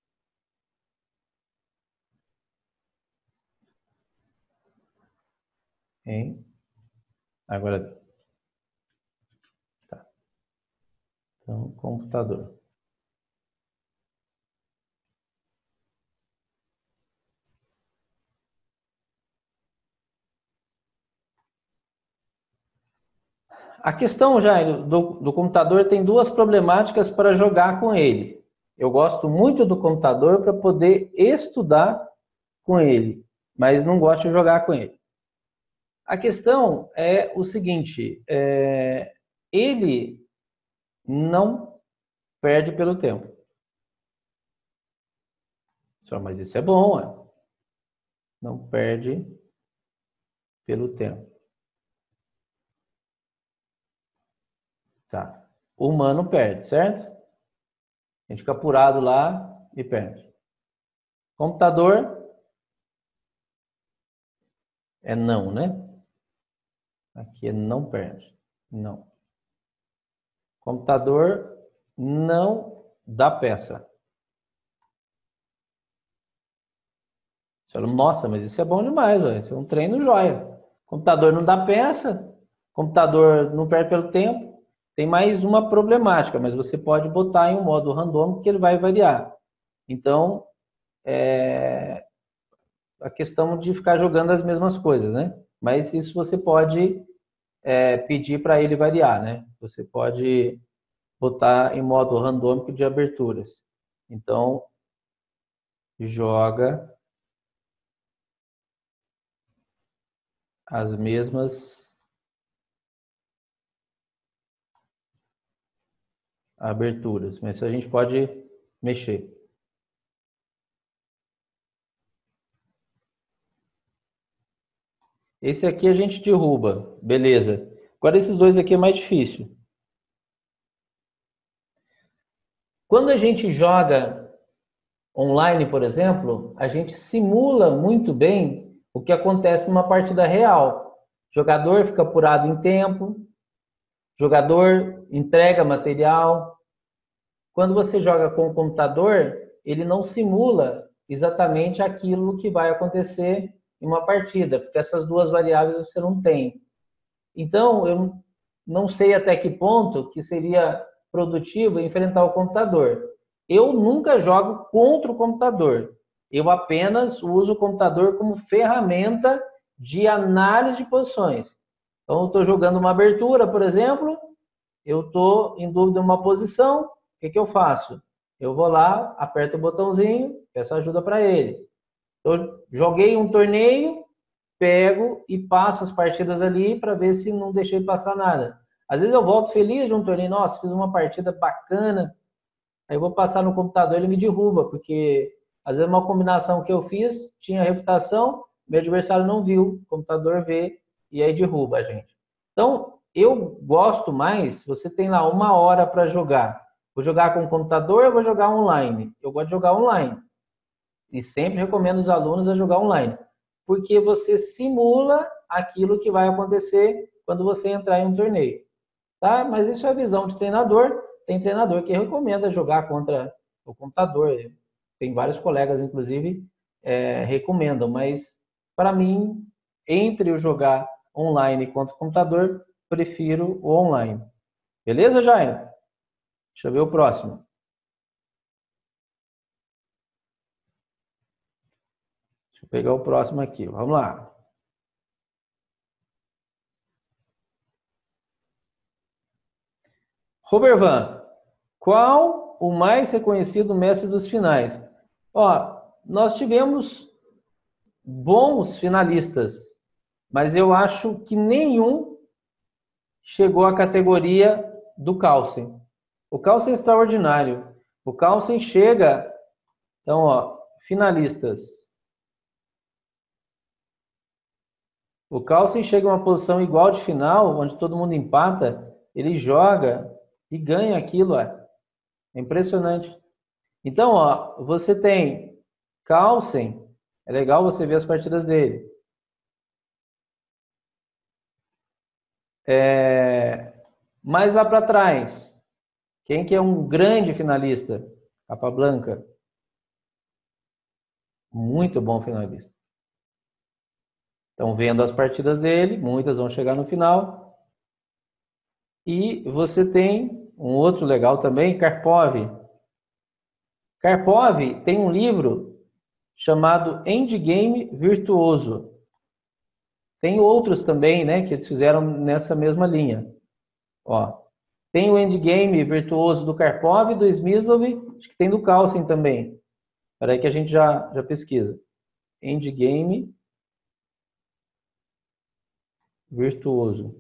Speaker 1: Hein? Agora, tá. Então, computador. A questão, Jair, do, do computador tem duas problemáticas para jogar com ele. Eu gosto muito do computador para poder estudar com ele, mas não gosto de jogar com ele. A questão é o seguinte, é, ele não perde pelo tempo. Mas isso é bom, ué. Não perde pelo tempo. Tá. O humano perde, certo? A gente fica apurado lá e perde. Computador é não, né? Aqui é não perde. Não. Computador não dá peça. Você fala, nossa, mas isso é bom demais, ué. Isso é um treino jóia. Computador não dá peça. Computador não perde pelo tempo. Tem mais uma problemática, mas você pode botar em um modo randômico que ele vai variar. Então, é a questão de ficar jogando as mesmas coisas, né? Mas isso você pode é, pedir para ele variar, né? Você pode botar em modo randômico de aberturas. Então, joga as mesmas aberturas, mas isso a gente pode mexer. Esse aqui a gente derruba, beleza. Agora esses dois aqui é mais difícil. Quando a gente joga online, por exemplo, a gente simula muito bem o que acontece numa partida real. O jogador fica apurado em tempo, o jogador entrega material. Quando você joga com o computador, ele não simula exatamente aquilo que vai acontecer em uma partida, porque essas duas variáveis você não tem. Então, eu não sei até que ponto que seria produtivo enfrentar o computador. Eu nunca jogo contra o computador. Eu apenas uso o computador como ferramenta de análise de posições. Então, eu estou jogando uma abertura, por exemplo, eu estou em dúvida em uma posição, o que, que eu faço? Eu vou lá, aperto o botãozinho, peço ajuda para ele. Eu joguei um torneio, pego e passo as partidas ali para ver se não deixei passar nada. Às vezes eu volto feliz de um torneio, nossa, fiz uma partida bacana, aí eu vou passar no computador, ele me derruba, porque às vezes uma combinação que eu fiz tinha reputação, meu adversário não viu, o computador vê e aí derruba a gente. Então, eu gosto mais, você tem lá uma hora para jogar. Vou jogar com o computador ou vou jogar online? Eu gosto de jogar online. E sempre recomendo os alunos a jogar online. Porque você simula aquilo que vai acontecer quando você entrar em um torneio. Tá? Mas isso é visão de treinador. Tem treinador que recomenda jogar contra o computador. Tem vários colegas, inclusive, é, recomendam. Mas, para mim, entre o jogar online contra o computador, prefiro o online. Beleza, Jair? Deixa eu ver o próximo. Deixa eu pegar o próximo aqui. Vamos lá. Robervan, qual o mais reconhecido mestre dos finais? Ó, nós tivemos bons finalistas, mas eu acho que nenhum chegou à categoria do Carlsen. O Carlsen é extraordinário. O Carlsen chega, então, ó, finalistas. O Carlsen chega a uma posição igual de final, onde todo mundo empata, ele joga e ganha aquilo, ó. É impressionante. Então, ó, você tem Carlsen, é legal você ver as partidas dele. É, mais lá para trás, quem que é um grande finalista? Capablanca. Muito bom finalista. Estão vendo as partidas dele, muitas vão chegar no final. E você tem um outro legal também, Karpov. Karpov tem um livro chamado Endgame Virtuoso. Tem outros também, né, que eles fizeram nessa mesma linha. Ó, tem o Endgame Virtuoso do Karpov e do Smyslov, acho que tem do Carlsen também. Espera aí que a gente já, já pesquisa. Endgame Virtuoso.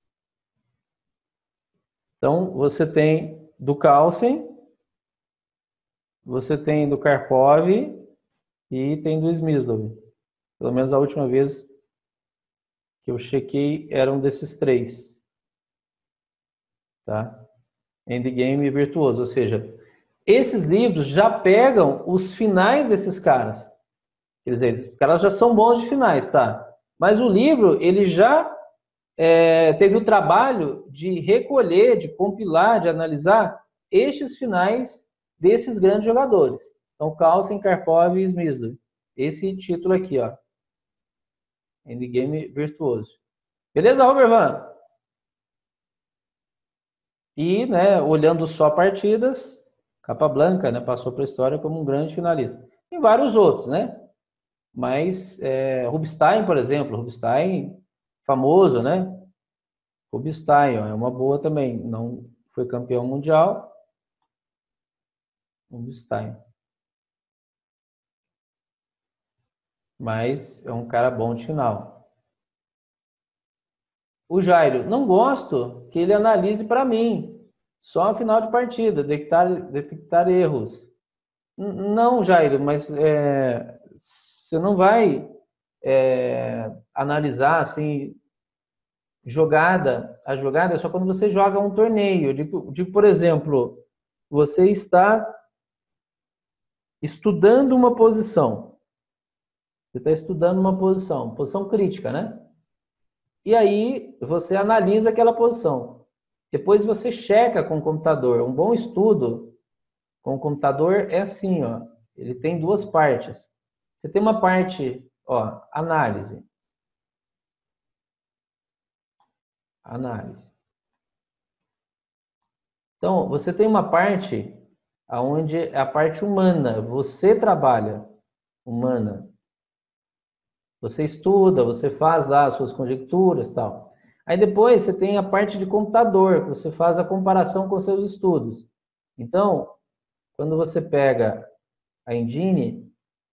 Speaker 1: Então, você tem do Carlsen você tem do Karpov e tem do Smyslov. Pelo menos a última vez que eu chequei eram desses três. Tá? Endgame e Virtuoso. Ou seja, esses livros já pegam os finais desses caras. Quer dizer, os caras já são bons de finais, tá? Mas o livro, ele já é, teve o trabalho de recolher, de compilar, de analisar estes finais desses grandes jogadores. Então, Carlsen, Karpov e Smyslov. Esse título aqui, ó. Endgame Virtuoso. Beleza, Robert Van? E, né, olhando só partidas, Capablanca, né, passou para a história como um grande finalista. Tem vários outros, né? Mas é, Rubinstein, por exemplo, Rubinstein, famoso, né? Rubinstein, ó, é uma boa também. Não foi campeão mundial. Rubinstein. Mas é um cara bom de final. O Jairo, não gosto que ele analise para mim. Só a final de partida, detectar, detectar erros. Não, Jairo, mas é, você não vai é, analisar assim jogada. A jogada é só quando você joga um torneio. De, de, por exemplo, você está estudando uma posição. Você está estudando uma posição, posição crítica, né? E aí você analisa aquela posição. Depois você checa com o computador. Um bom estudo com o computador é assim, ó. Ele tem duas partes. Você tem uma parte, ó, análise. Análise. Então, você tem uma parte onde é a parte humana. Você trabalha humana. Você estuda, você faz lá as suas conjecturas e tal. Aí depois você tem a parte de computador, que você faz a comparação com seus estudos. Então, quando você pega a Engine,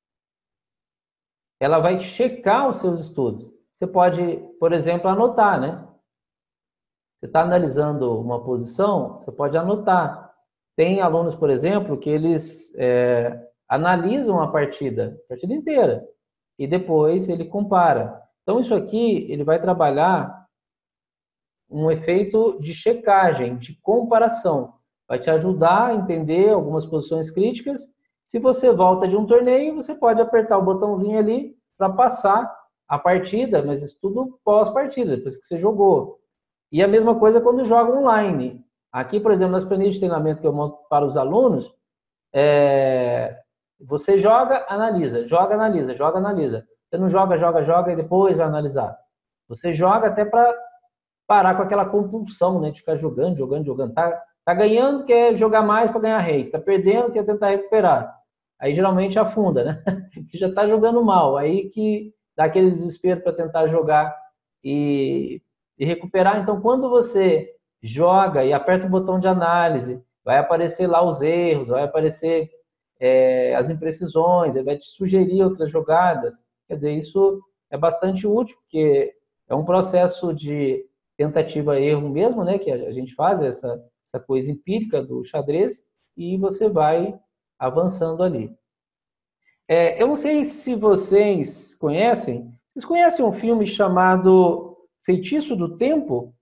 Speaker 1: ela vai checar os seus estudos. Você pode, por exemplo, anotar, né? Você está analisando uma posição, você pode anotar. Tem alunos, por exemplo, que eles é, analisam a partida, a partida inteira, e depois ele compara. Então, isso aqui, ele vai trabalhar um efeito de checagem, de comparação. Vai te ajudar a entender algumas posições críticas. Se você volta de um torneio, você pode apertar o botãozinho ali para passar a partida, mas isso tudo pós-partida, depois que você jogou. E a mesma coisa quando joga online. Aqui, por exemplo, nas planilhas de treinamento que eu monto para os alunos, é... você joga, analisa, joga, analisa, joga, analisa. Você não joga, joga, joga e depois vai analisar. Você joga até para parar com aquela compulsão, né, de ficar jogando, jogando, jogando. Tá, tá ganhando, quer jogar mais para ganhar rei. Tá perdendo, quer tentar recuperar. Aí geralmente afunda, né? Que já tá jogando mal. Aí que dá aquele desespero para tentar jogar e, e recuperar. Então, quando você joga e aperta o botão de análise, vai aparecer lá os erros, vai aparecer é, as imprecisões, ele vai te sugerir outras jogadas. Quer dizer, isso é bastante útil, porque é um processo de tentativa-erro mesmo, né, que a gente faz, essa, essa coisa empírica do xadrez, e você vai avançando ali. É, eu não sei se vocês conhecem, vocês conhecem um filme chamado Feitiço do Tempo?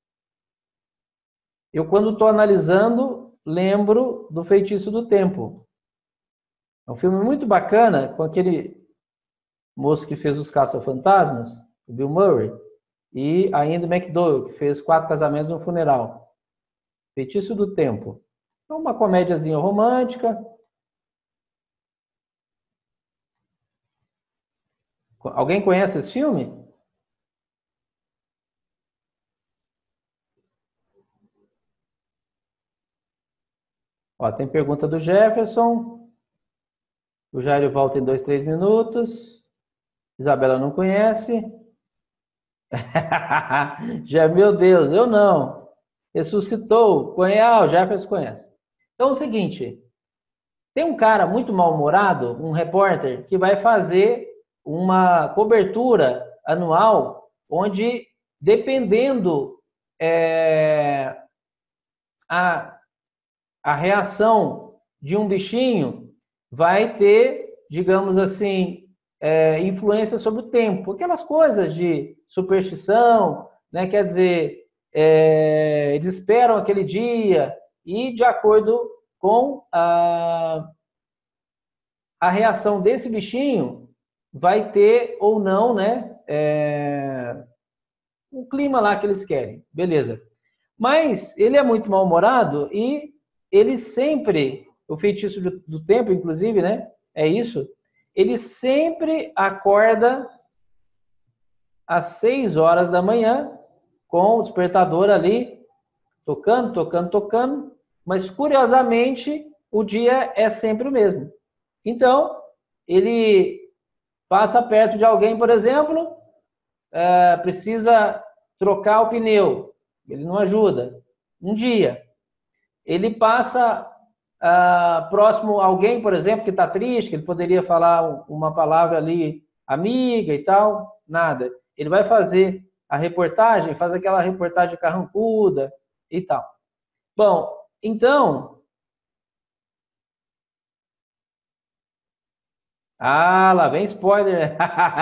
Speaker 1: Eu, quando estou analisando, lembro do Feitiço do Tempo. É um filme muito bacana, com aquele moço que fez Os Caça-Fantasmas, o Bill Murray, e a Andie MacDowell, que fez Quatro Casamentos e um Funeral. Feitiço do Tempo. É uma comédiazinha romântica. Alguém conhece esse filme? Ó, tem pergunta do Jefferson. O Jairo volta em dois, três minutos. Isabela não conhece. Já, meu Deus, eu não. Ressuscitou. Conhece, ah, o Jefferson conhece. Então é o seguinte: tem um cara muito mal-humorado, um repórter, que vai fazer uma cobertura anual, onde, dependendo é, a, a reação de um bichinho vai ter, digamos assim, é, influência sobre o tempo. Aquelas coisas de superstição, né? Quer dizer, é, eles esperam aquele dia e, de acordo com a, a reação desse bichinho, vai ter ou não, né? É, o clima lá que eles querem. Beleza. Mas ele é muito mal-humorado e ele sempre, o feitiço do, do tempo, inclusive, né? É isso. Ele sempre acorda às seis horas da manhã com o despertador ali, tocando, tocando, tocando, mas curiosamente o dia é sempre o mesmo. Então, ele passa perto de alguém, por exemplo, é, precisa trocar o pneu, ele não ajuda. Um dia, ele passa uh, próximo a alguém, por exemplo, que está triste, que ele poderia falar uma palavra ali amiga e tal, nada. Ele vai fazer a reportagem, faz aquela reportagem carrancuda e tal. Bom, então... Ah, lá vem spoiler.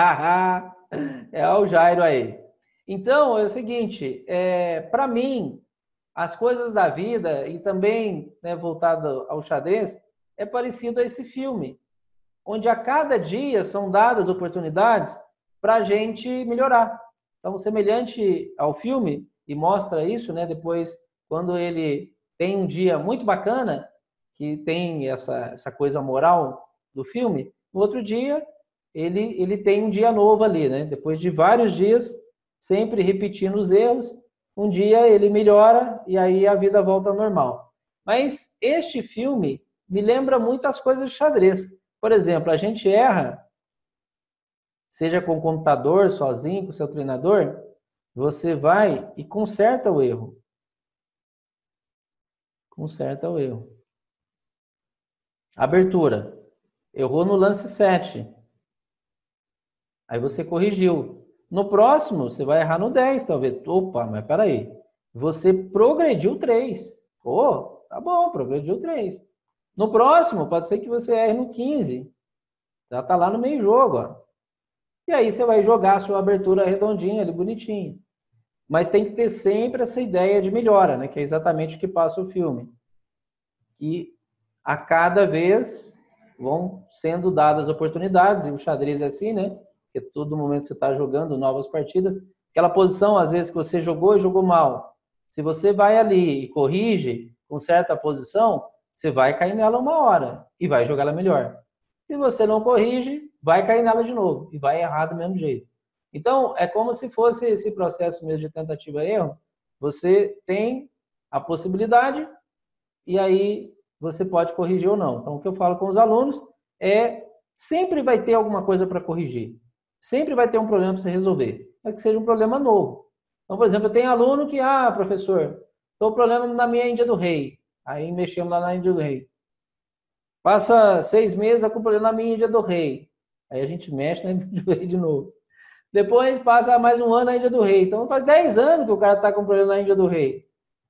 Speaker 1: É o Jairo aí. Então, é o seguinte, é, para mim, as coisas da vida, e também, né, voltado ao xadrez, é parecido a esse filme, onde a cada dia são dadas oportunidades para a gente melhorar. Então, semelhante ao filme, e mostra isso, né, depois, quando ele tem um dia muito bacana, que tem essa, essa coisa moral do filme, no outro dia, ele, ele tem um dia novo ali, né? Depois de vários dias, sempre repetindo os erros, um dia ele melhora e aí a vida volta ao normal. Mas este filme me lembra muito as coisas de xadrez. Por exemplo, a gente erra, seja com o computador, sozinho, com o seu treinador, você vai e conserta o erro. Conserta o erro. Abertura. Errou no lance sete. Aí você corrigiu. No próximo, você vai errar no dez, talvez. Opa, mas peraí. Você progrediu três. Pô, tá bom, progrediu três. No próximo, pode ser que você erre no quinze. Já tá lá no meio jogo, ó. E aí você vai jogar a sua abertura redondinha ali, bonitinha. Mas tem que ter sempre essa ideia de melhora, né? Que é exatamente o que passa o filme. E a cada vez vão sendo dadas oportunidades, e o xadrez é assim, né? Porque todo momento você está jogando novas partidas. Aquela posição, às vezes, que você jogou e jogou mal. Se você vai ali e corrige com certa posição, você vai cair nela uma hora e vai jogar ela melhor. Se você não corrige, vai cair nela de novo e vai errar do mesmo jeito. Então, é como se fosse esse processo mesmo de tentativa e erro. Você tem a possibilidade e aí você pode corrigir ou não. Então, o que eu falo com os alunos é sempre vai ter alguma coisa para corrigir. Sempre vai ter um problema para você resolver. Mas que seja um problema novo. Então, por exemplo, eu tenho aluno que, ah, professor, estou com problema na minha Índia do Rei. Aí mexemos lá na Índia do Rei. Passa seis meses com problema na minha Índia do Rei. Aí a gente mexe na Índia do Rei de novo. Depois passa mais um ano na Índia do Rei. Então faz dez anos que o cara está com problema na Índia do Rei.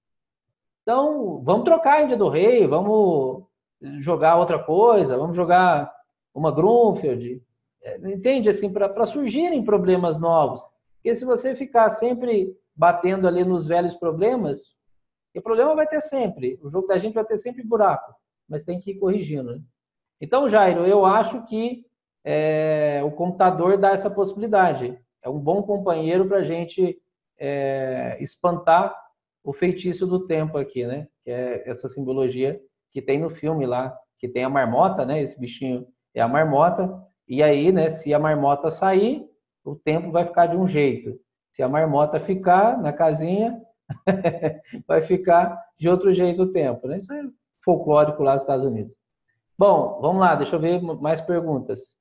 Speaker 1: Então, vamos trocar a Índia do Rei, vamos jogar outra coisa, vamos jogar uma Grunfeld. Entende? Assim, para surgirem problemas novos. Porque se você ficar sempre batendo ali nos velhos problemas, o problema vai ter sempre. O jogo da gente vai ter sempre buraco, mas tem que ir corrigindo, né? Então, Jairo, eu acho que é, o computador dá essa possibilidade. É um bom companheiro para a gente é, espantar o feitiço do tempo aqui, né? Que é essa simbologia que tem no filme lá, que tem a marmota, né? Esse bichinho é a marmota. E aí, né, se a marmota sair, o tempo vai ficar de um jeito. Se a marmota ficar na casinha, vai ficar de outro jeito o tempo, né? Isso é folclórico lá nos Estados Unidos. Bom, vamos lá, deixa eu ver mais perguntas.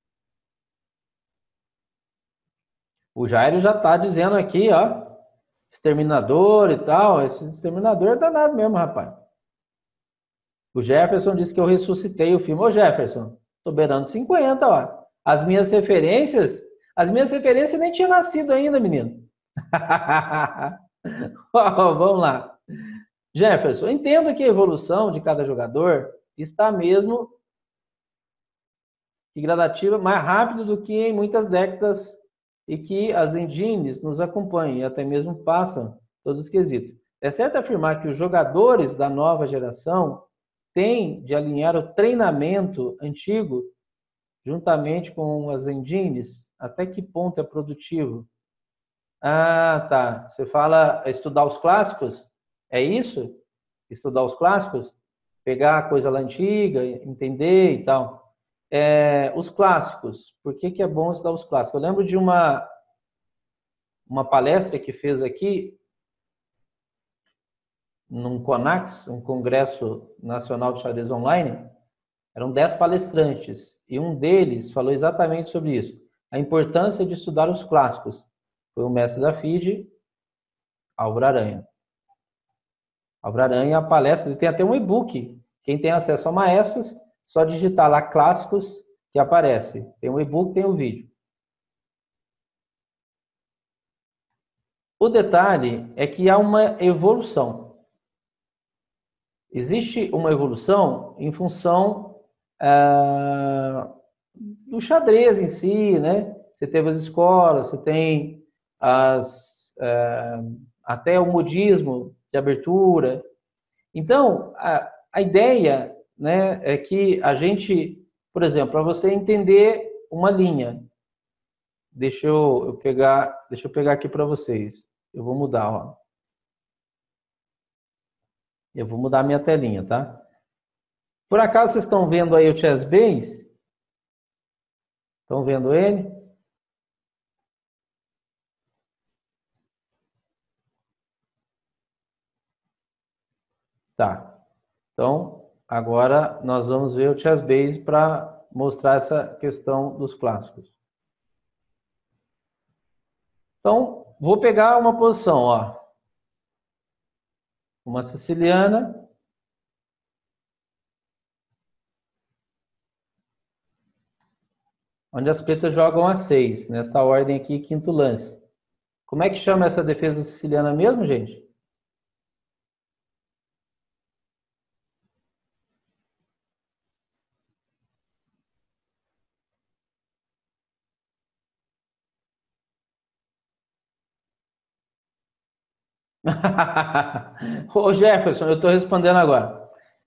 Speaker 1: O Jairo já está dizendo aqui, ó, exterminador e tal. Esse exterminador é danado mesmo, rapaz. O Jefferson disse que eu ressuscitei o filme. Ô, Jefferson, tô beirando cinquenta, ó. As minhas referências, as minhas referências nem tinha nascido ainda, menino. Vamos lá. Jefferson, entendo que a evolução de cada jogador está mesmo que gradativa, mais rápido do que em muitas décadas e que as engines nos acompanham e até mesmo passam todos os quesitos. É certo afirmar que os jogadores da nova geração têm de alinhar o treinamento antigo juntamente com as engines? Até que ponto é produtivo? Ah, tá. Você fala estudar os clássicos? É isso? Estudar os clássicos? Pegar a coisa lá antiga, entender e tal. É, os clássicos. Por que que é bom estudar os clássicos? Eu lembro de uma, uma palestra que fez aqui num CONAX, um Congresso Nacional de Xadrez Online. Eram dez palestrantes e um deles falou exatamente sobre isso. A importância de estudar os clássicos. Foi o mestre da F I D E, Álvaro Aranha. Álvaro Aranha, a palestra, ele tem até um e-book. Quem tem acesso a Maestros, só digitar lá clássicos que aparece. Tem um e-book, tem um vídeo. O detalhe é que há uma evolução. Existe uma evolução em função ah, do xadrez em si, né? Você teve as escolas, você tem as, ah, até o modismo de abertura. Então, a, a ideia, né, é que a gente, por exemplo, para você entender uma linha, deixa eu, eu pegar, deixa eu pegar aqui para vocês. Eu vou mudar, ó. Eu vou mudar a minha telinha, tá? Por acaso vocês estão vendo aí o ChessBase? Estão vendo ele? Tá. Então, agora nós vamos ver o ChessBase para mostrar essa questão dos clássicos. Então, vou pegar uma posição, ó. Uma siciliana. Onde as pretas jogam a seis, nesta ordem aqui, quinto lance. Como é que chama essa defesa siciliana mesmo, gente? Ô Jefferson, eu estou respondendo agora.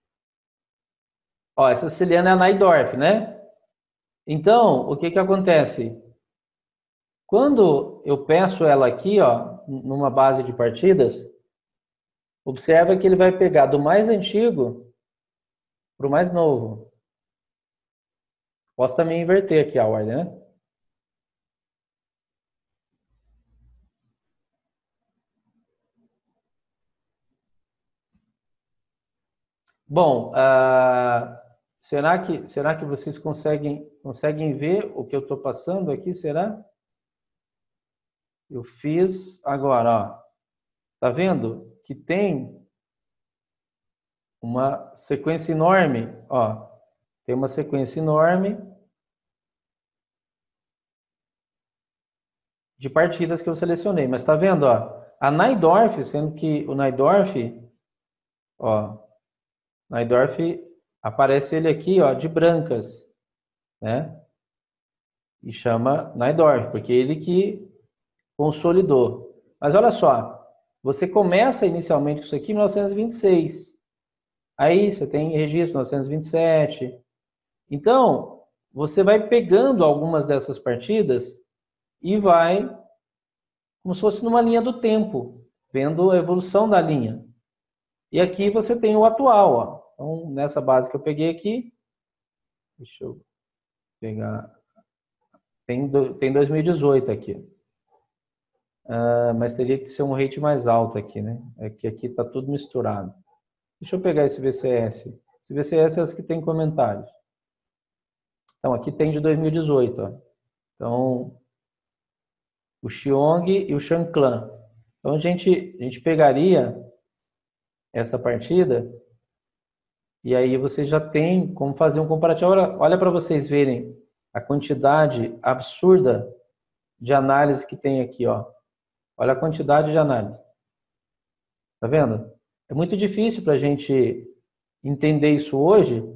Speaker 1: Ó, essa siciliana é a Najdorf, né? Então, o que que acontece? Quando eu peço ela aqui, ó, numa base de partidas, observa que ele vai pegar do mais antigo para o mais novo. Posso também inverter aqui a ordem, né? Bom, uh, será que, será que vocês conseguem, conseguem ver o que eu estou passando aqui, será? Eu fiz agora, ó. Tá vendo que tem uma sequência enorme, ó. Tem uma sequência enorme de partidas que eu selecionei. Mas tá vendo, ó? A Najdorf, sendo que o Najdorf, ó, Najdorf, aparece ele aqui, ó, de brancas, né? E chama Najdorf, porque ele que consolidou. Mas olha só, você começa inicialmente com isso aqui em mil novecentos e vinte e seis. Aí você tem registro mil novecentos e vinte e sete. Então, você vai pegando algumas dessas partidas e vai, como se fosse numa linha do tempo, vendo a evolução da linha. E aqui você tem o atual, ó. Então, nessa base que eu peguei aqui, deixa eu pegar, tem, tem dois mil e dezoito aqui. Uh, mas teria que ser um rate mais alto aqui, né? É que aqui está tudo misturado. Deixa eu pegar esse V C S. Esse V C S é os que tem comentários. Então, aqui tem de dois mil e dezoito. Ó. Então, o Xiong e o Shanklan. Então, a gente, a gente pegaria essa partida e aí você já tem como fazer um comparativo. Olha, olha para vocês verem a quantidade absurda de análise que tem aqui, ó. Olha a quantidade de análise. Tá vendo? É muito difícil para a gente entender isso hoje,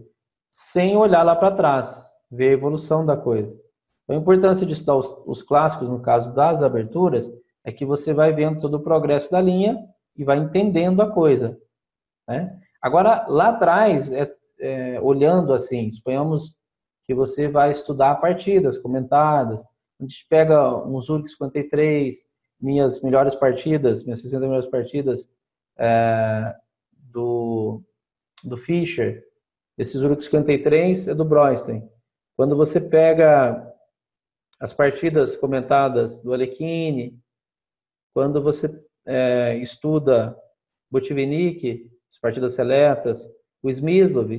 Speaker 1: sem olhar lá para trás, ver a evolução da coisa. Então, a importância de estudar os, os clássicos, no caso das aberturas, é que você vai vendo todo o progresso da linha e vai entendendo a coisa, né? Agora, lá atrás, é, é, olhando assim, suponhamos que você vai estudar partidas comentadas, a gente pega um Zurich cinquenta e três, minhas melhores partidas, minhas sessenta melhores partidas é, do, do Fischer, esse Zurich cinquenta e três é do Broystein. Quando você pega as partidas comentadas do Alekhine, quando você é, estuda Botvinnik, as partidas seletas, o Smyslov,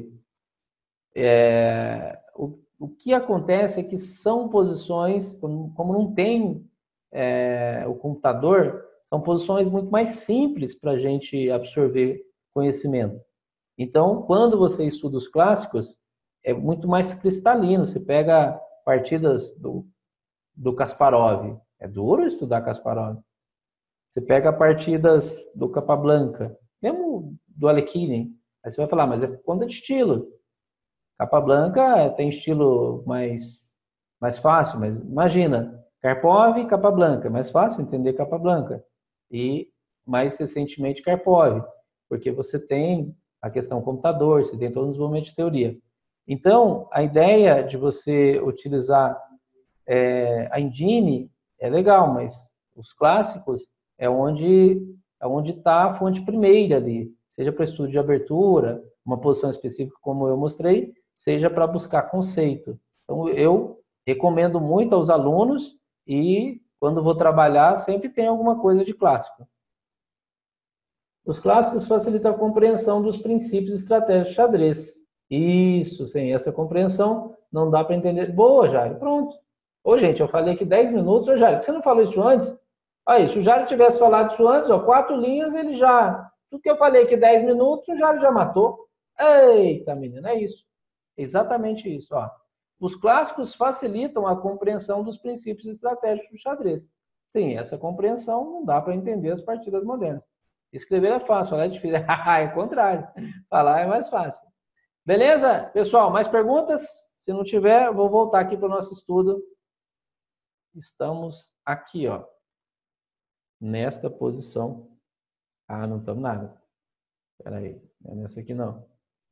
Speaker 1: é, o, o que acontece é que são posições, como, como não tem é, o computador, são posições muito mais simples para a gente absorver conhecimento. Então, quando você estuda os clássicos, é muito mais cristalino. Você pega partidas do, do Kasparov, é duro estudar Kasparov. Você pega partidas do Capablanca, mesmo do Alekhine, aí você vai falar, mas é por conta de estilo. Capablanca tem estilo mais, mais fácil, mas imagina, Karpov e Capablanca, é mais fácil entender Capablanca. E mais recentemente Karpov, porque você tem a questão computador, você tem todo o desenvolvimento de teoria. Então, a ideia de você utilizar é, a engine é legal, mas os clássicos é onde é onde está a fonte primeira ali, seja para estudo de abertura, uma posição específica como eu mostrei, seja para buscar conceito. Então, eu recomendo muito aos alunos e, quando vou trabalhar, sempre tem alguma coisa de clássico. Os clássicos facilitam a compreensão dos princípios e estratégias do xadrez. Isso, sem essa compreensão, não dá para entender. Boa, Jair, pronto. Ô, gente, eu falei aqui dez minutos. Ô, Jair, por que você não falou isso antes? Aí, se o Jair tivesse falado isso antes, ó, quatro linhas, ele já... Tudo que eu falei aqui dez minutos, o Jair já matou. Eita, menina, é isso. Exatamente isso, ó. Os clássicos facilitam a compreensão dos princípios estratégicos do xadrez. Sim, essa compreensão não dá para entender as partidas modernas. Escrever é fácil, falar é difícil. É o contrário. Falar é mais fácil. Beleza? Pessoal, mais perguntas? Se não tiver, vou voltar aqui para o nosso estudo. Estamos aqui, ó. Nesta posição. Ah, não estamos nada. Espera aí. Não é nessa aqui, não.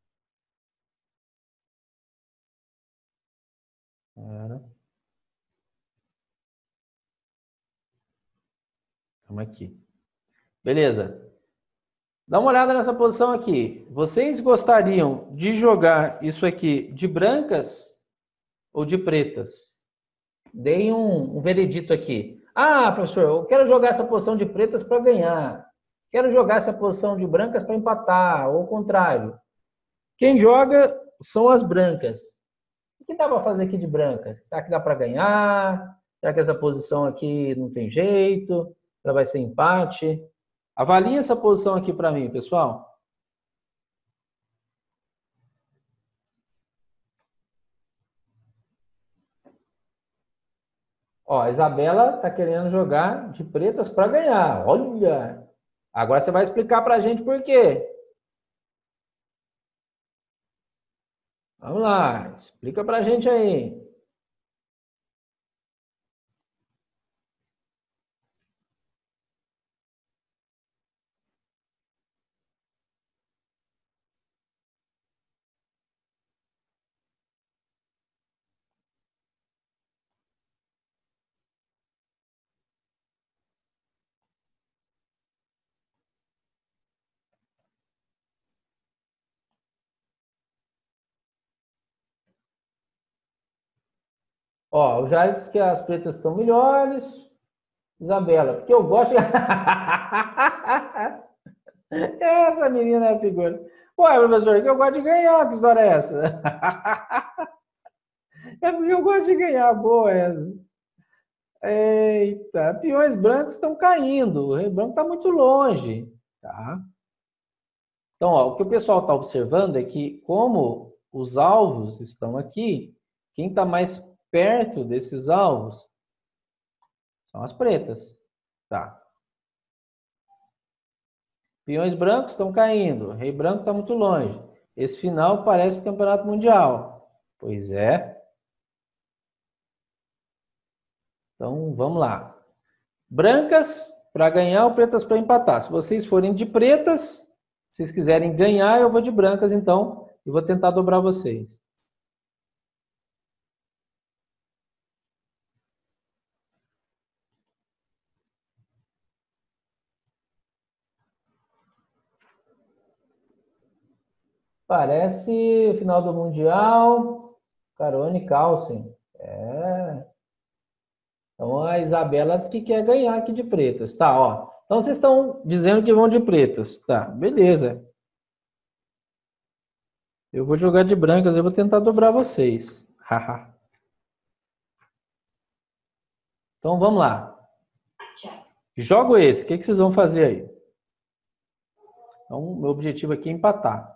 Speaker 1: Estamos aqui. Beleza. Dá uma olhada nessa posição aqui. Vocês gostariam de jogar isso aqui de brancas ou de pretas? Deem um, um veredito aqui. Ah, professor, eu quero jogar essa posição de pretas para ganhar. Quero jogar essa posição de brancas para empatar, ou o contrário. Quem joga são as brancas. O que dá para fazer aqui de brancas? Será que dá para ganhar? Será que essa posição aqui não tem jeito? Ela vai ser empate? Avalie essa posição aqui para mim, pessoal. Ó, a Isabela está querendo jogar de pretas para ganhar. Olha! Agora você vai explicar para a gente por quê. Vamos lá, explica para a gente aí. Ó, o Jair disse que as pretas estão melhores. Isabela, porque eu gosto de... Essa menina é a figura. Ué, professor, que eu gosto de ganhar, que história é essa? É porque eu gosto de ganhar, boa essa. Eita, peões brancos estão caindo, o rei branco está muito longe, tá? Então, ó, o que o pessoal está observando é que, como os alvos estão aqui, quem está mais perto desses alvos são as pretas, tá? Peões brancos estão caindo, o rei branco está muito longe. Esse final parece o Campeonato Mundial. Pois é. Então, vamos lá. Brancas para ganhar ou pretas para empatar. Se vocês forem de pretas, se vocês quiserem ganhar, eu vou de brancas, então, e vou tentar dobrar vocês. Parece o final do Mundial. Carone Calcin. É. Então a Isabela diz que quer ganhar aqui de pretas. Tá, ó. Então vocês estão dizendo que vão de pretas. Tá, beleza. Eu vou jogar de brancas, eu vou tentar dobrar vocês. Haha. Então vamos lá. Jogo esse. O que, que vocês vão fazer aí? Então, meu objetivo aqui é empatar.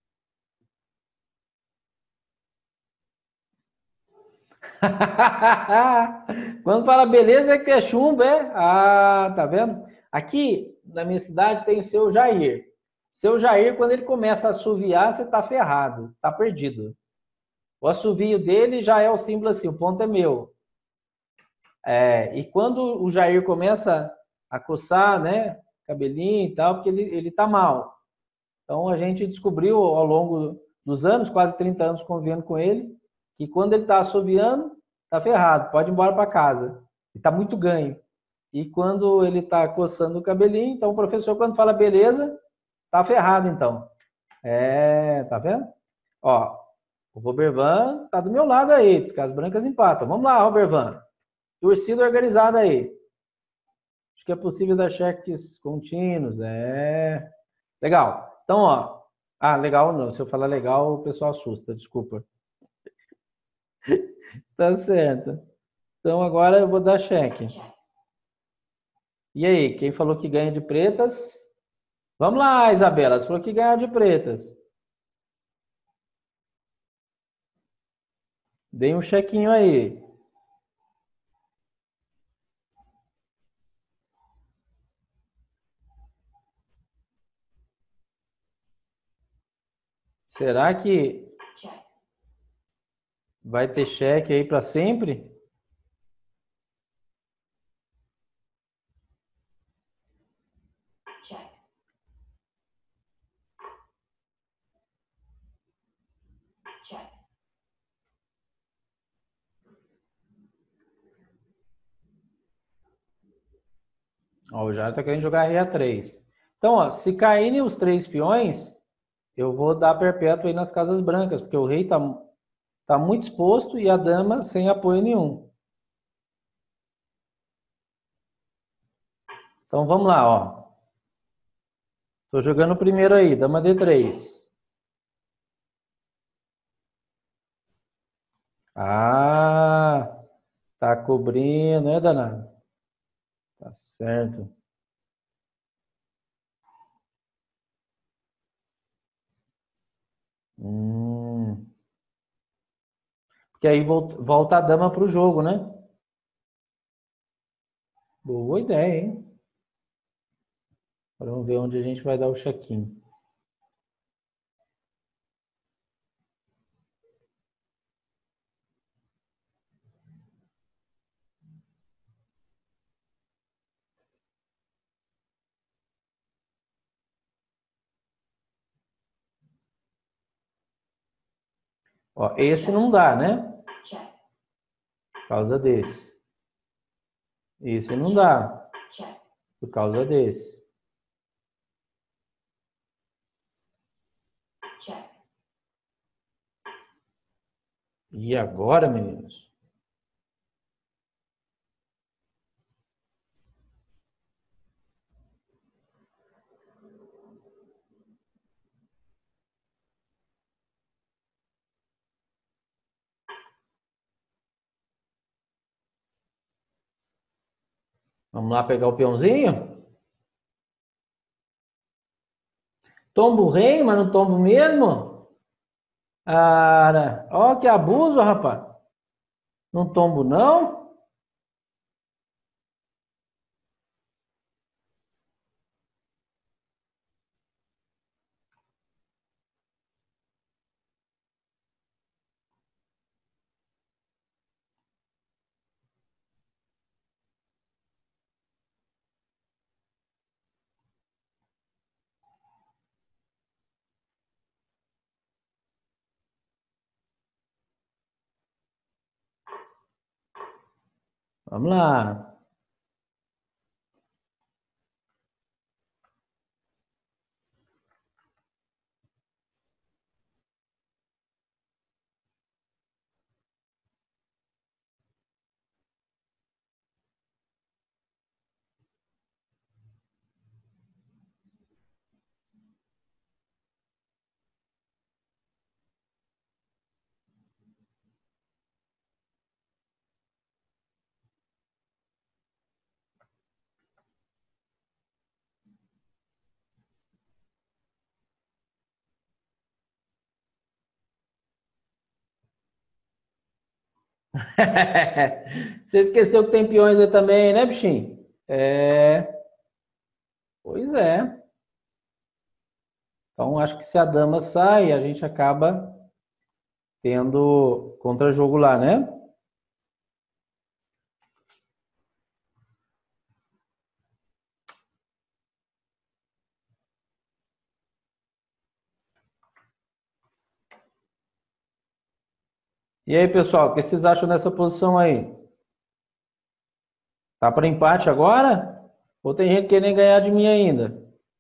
Speaker 1: Quando fala beleza é que é chumbo, é? Ah, tá vendo? Aqui na minha cidade tem o seu Jair. Seu Jair, quando ele começa a assoviar, você tá ferrado, tá perdido. O assovio dele já é o símbolo assim, o ponto é meu. É, e quando o Jair começa a coçar, né, cabelinho e tal, porque ele, ele tá mal. Então a gente descobriu ao longo dos anos, quase trinta anos convivendo com ele, que quando ele tá assoviando, tá ferrado, pode ir embora para casa. Ele tá muito ganho. E quando ele tá coçando o cabelinho, então o professor quando fala beleza, tá ferrado então. É, tá vendo? Ó, o Robervan tá do meu lado aí, diz que as brancas empatam. Vamos lá, Robervan. Torcida organizada aí. Acho que é possível dar cheques contínuos. É. Legal. Então, ó. Ah, legal não. Se eu falar legal, o pessoal assusta. Desculpa. Tá certo. Então, agora eu vou dar cheque. E aí, quem falou que ganha de pretas? Vamos lá, Isabela. Você falou que ganha de pretas. Dei um chequinho aí. Será que vai ter cheque aí para sempre? Ó, o Jair tá querendo jogar rei a três. Então, ó, se caírem os três peões, eu vou dar perpétuo aí nas casas brancas, porque o rei tá, tá muito exposto e a dama sem apoio nenhum. Então vamos lá, ó. Tô jogando o primeiro aí, dama D três. Ah, tá cobrindo, né, danado? Tá certo. Hum. Porque aí volta, volta a dama pro jogo, né? Boa ideia, hein? Vamos ver onde a gente vai dar o check-in. Ó, esse não dá, né? Por causa desse. Esse não dá. Por causa desse. E agora, meninos? Vamos lá pegar o peãozinho? Tombo rei, mas não tombo mesmo? Ah, ó que abuso, rapaz. Não tombo não? Vamos lá. Você esqueceu que tem peões aí também, né, bichinho? É, pois é. Então, acho que se a dama sai, a gente acaba tendo contra-jogo lá, né? E aí, pessoal, o que vocês acham dessa posição aí? Tá para empate agora? Ou tem gente querendo ganhar de mim ainda?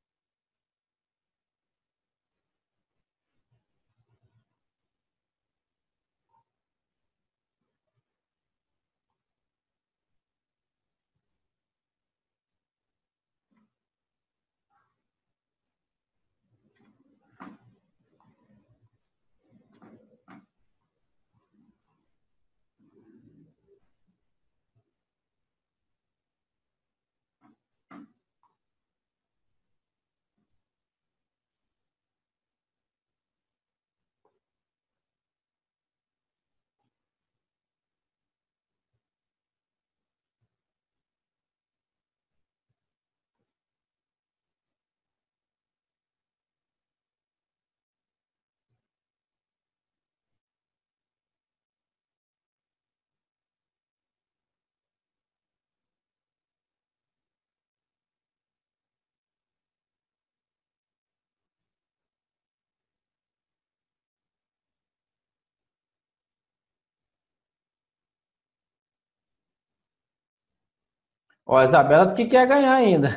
Speaker 1: Ó, a Isabela disse que quer ganhar ainda.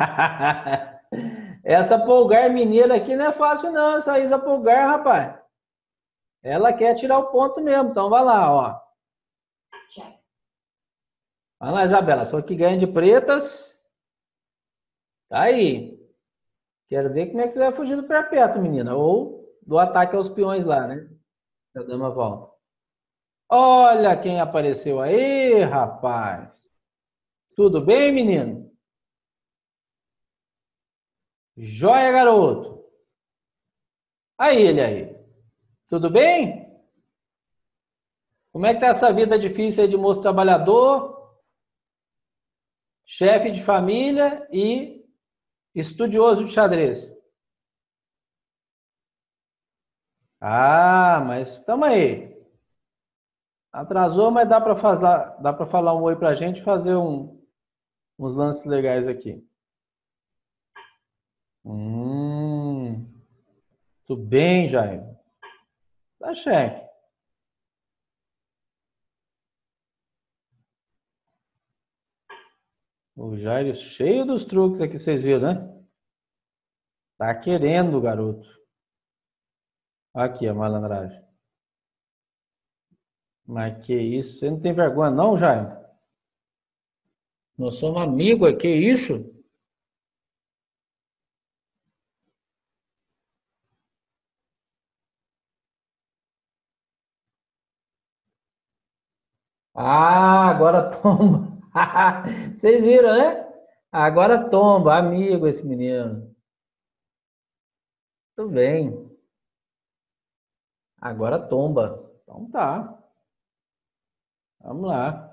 Speaker 1: Essa Polgar mineira aqui não é fácil, não. Essa Isa Polgar, rapaz. Ela quer tirar o ponto mesmo. Então vai lá, ó. Vai lá, Isabela. Só que ganha de pretas. Tá aí. Quero ver como é que você vai fugir do perpétuo, menina. Ou do ataque aos peões lá, né? Da dama volta. Olha quem apareceu aí, rapaz. Tudo bem, menino? Joia, garoto. Aí ele aí. Tudo bem? Como é que tá essa vida difícil aí de moço trabalhador, chefe de família e estudioso de xadrez? Ah, mas estamos aí. Atrasou, mas dá para falar, dá para falar um oi pra gente e fazer um, uns lances legais aqui. Hum, tudo bem, Jair. Tá chefe. O Jair cheio dos truques aqui, vocês viram, né? Tá querendo, garoto. Aqui a malandragem. Mas que isso? Você não tem vergonha, não, Jair? Nós somos amigos, que isso? Ah, agora toma. Vocês viram, né? Agora tomba, amigo esse menino. Tudo bem. Agora tomba. Então tá. Vamos lá.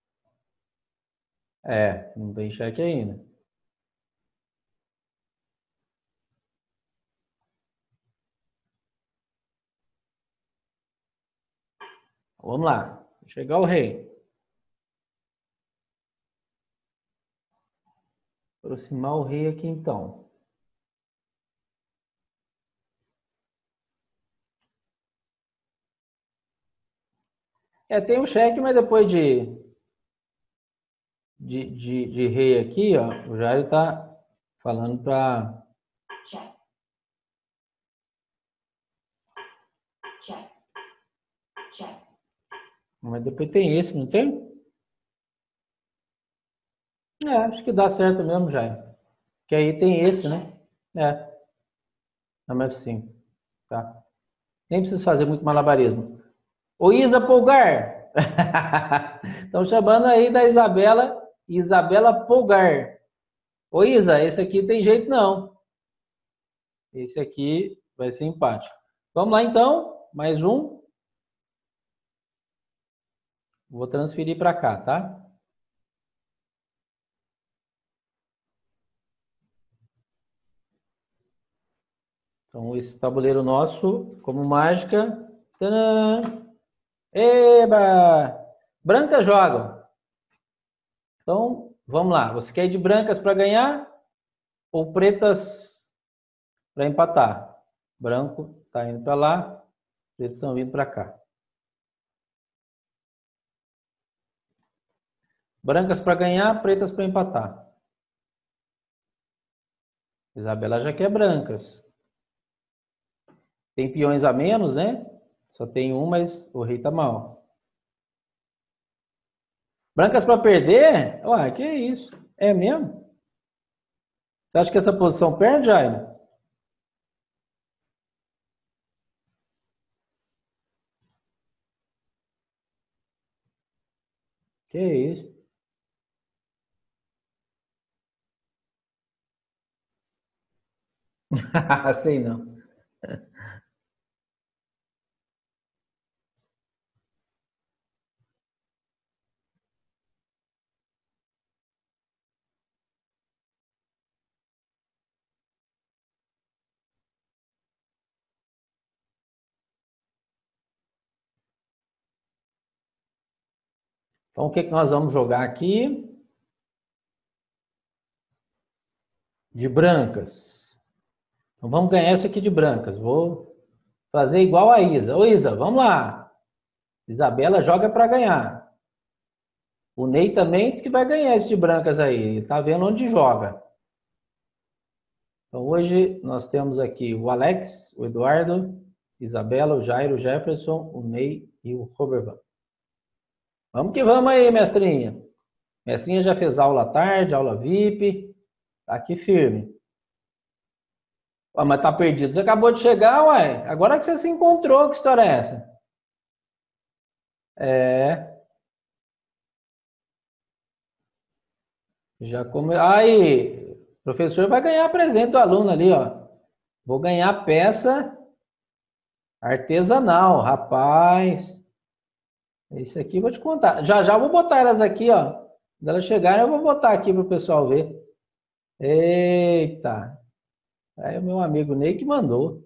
Speaker 1: É, não tem cheque ainda. Vamos lá. Chegar o rei. Aproximar o rei aqui então. É, tem o cheque, mas depois de de, de, de rei aqui, ó, o Jairo tá falando para...
Speaker 2: Check. Check. Check.
Speaker 1: Mas depois tem esse, não tem? É, acho que dá certo mesmo, Jairo. Que aí tem esse, né? É, na F cinco. Tá. Nem preciso fazer muito malabarismo. Ô Isa Polgar! Estão chamando aí da Isabela, Isabela Polgar. Ô Isa, esse aqui tem jeito não. Esse aqui vai ser empate. Vamos lá então, mais um. Vou transferir para cá, tá? Então, esse tabuleiro nosso, como mágica. Tadã! Eba! Brancas jogam. Então, vamos lá. Você quer ir de brancas para ganhar ou pretas para empatar? Branco está indo para lá, pretos estão vindo para cá. Brancas para ganhar, pretas para empatar. Isabela já quer brancas. Tem peões a menos, né? Só tem um, mas o rei tá mal. Brancas para perder? Ué, que isso? É mesmo? Você acha que essa posição perde, Jaime? Que isso? Sei não. Então, o que, que nós vamos jogar aqui? De brancas. Então, vamos ganhar isso aqui de brancas. Vou fazer igual a Isa. Ô, Isa, vamos lá. Isabela joga para ganhar. O Ney também diz que vai ganhar esse de brancas aí. Tá vendo onde joga. Então, hoje nós temos aqui o Alex, o Eduardo, Isabela, o Jairo, o Jefferson, o Ney e o Robervan. Vamos que vamos aí, mestrinha. Mestrinha já fez aula à tarde, aula V I P. Tá aqui firme. Ué, mas tá perdido. Você acabou de chegar, ué. Agora que você se encontrou, que história é essa? É. Já come... Aí, o professor vai ganhar presente do aluno ali, ó. Vou ganhar peça artesanal, rapaz. Esse aqui eu vou te contar. Já já eu vou botar elas aqui, ó. Quando elas chegarem, eu vou botar aqui para o pessoal ver. Eita. Aí o meu amigo Ney que mandou.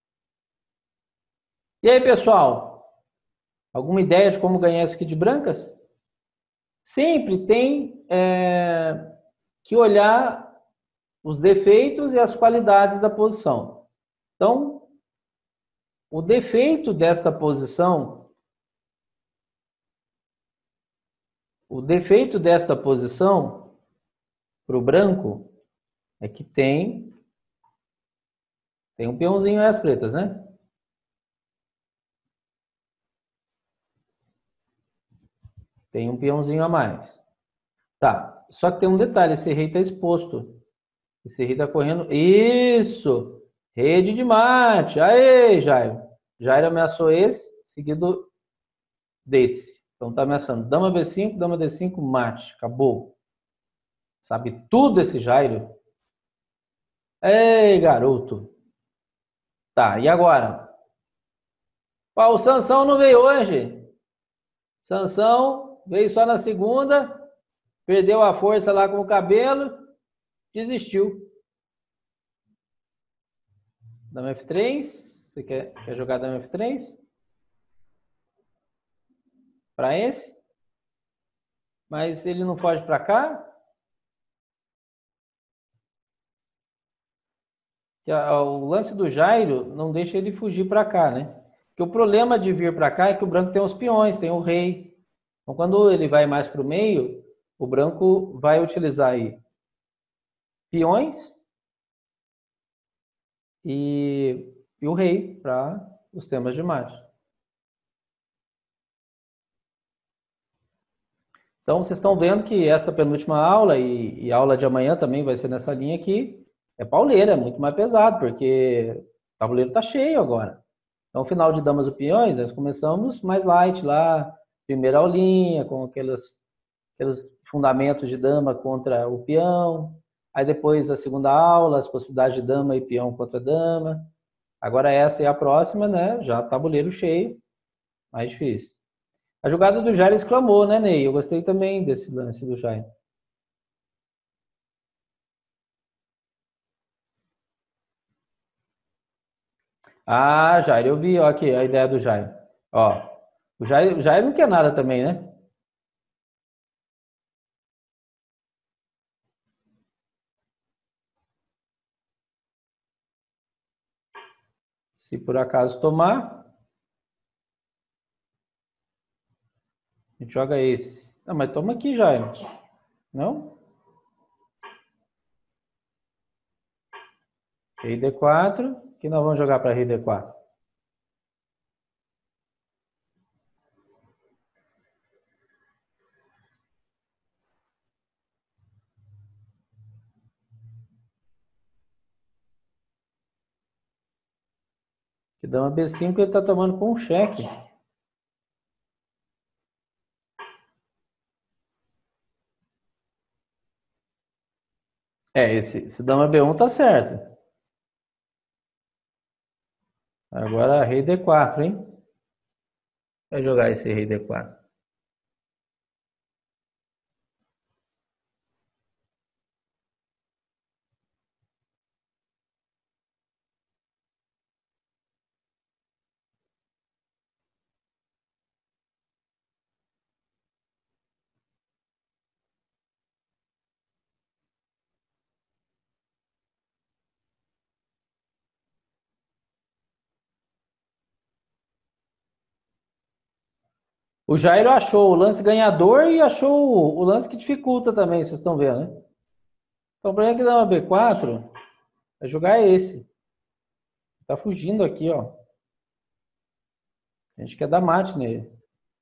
Speaker 1: E aí, pessoal? Alguma ideia de como ganhar isso aqui de brancas? Sempre tem é, que olhar os defeitos e as qualidades da posição. Então, o defeito desta posição, o defeito desta posição para o branco é que tem, tem um peãozinho às pretas, né? Tem um peãozinho a mais. Tá, só que tem um detalhe, esse rei está exposto. Esse rei está correndo. Isso! Rede de mate. Aê, Jairo. Jairo ameaçou esse, seguido desse. Então tá ameaçando. Dama B cinco, dama D cinco, mate. Acabou. Sabe tudo esse Jairo. Ei, garoto. Tá, e agora? Pô, o Sansão não veio hoje. Sansão veio só na segunda. Perdeu a força lá com o cabelo. Desistiu. Dama F três. Você quer, quer jogar dama F três? Para esse? Mas ele não foge para cá? O lance do Jairo não deixa ele fugir para cá, né? Porque o problema de vir para cá é que o branco tem os peões, tem o rei. Então, quando ele vai mais para o meio, o branco vai utilizar aí peões e, e o rei para os temas de mate. Então, vocês estão vendo que esta penúltima aula e, e a aula de amanhã também vai ser nessa linha aqui. É pauleira, é muito mais pesado, porque o tabuleiro está cheio agora. Então, final de damas e peões, nós começamos mais light lá, primeira aulinha, com aqueles, aqueles fundamentos de dama contra o peão. Aí depois a segunda aula, as possibilidades de dama e peão contra dama. Agora essa é a próxima, né? Já tabuleiro cheio, mais difícil. A jogada do Jair exclamou, né, Ney? Eu gostei também desse lance do Jair. Ah, Jair, eu vi, ó, aqui a ideia do Jair. Ó, o Jair, o Jair não quer nada também, né? Se por acaso tomar, a gente joga esse. Não, mas toma aqui, Jair.
Speaker 2: check,
Speaker 1: Não? Rei D quatro. O que nós vamos jogar para rei D quatro? Que dama B cinco ele está tomando com um cheque.
Speaker 2: check,
Speaker 1: É, esse, esse dama B um tá certo. Agora rei D quatro, hein? Vai jogar esse rei D quatro. O Jairo achou o lance ganhador e achou o lance que dificulta também, vocês estão vendo, né? Então, para que dama B quatro, vai jogar esse. Tá fugindo aqui, ó. A gente quer dar mate nele.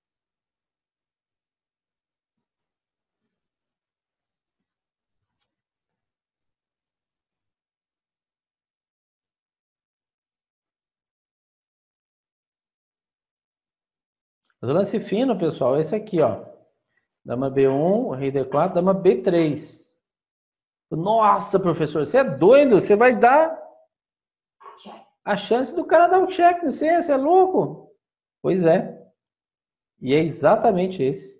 Speaker 1: Mas o lance fino, pessoal, é esse aqui, ó. Dama B um, rei D quatro, dama B três. Nossa, professor, você é doido? Você vai dar
Speaker 2: check,
Speaker 1: a chance do cara dar um check no você, você é louco? Pois é. E é exatamente esse.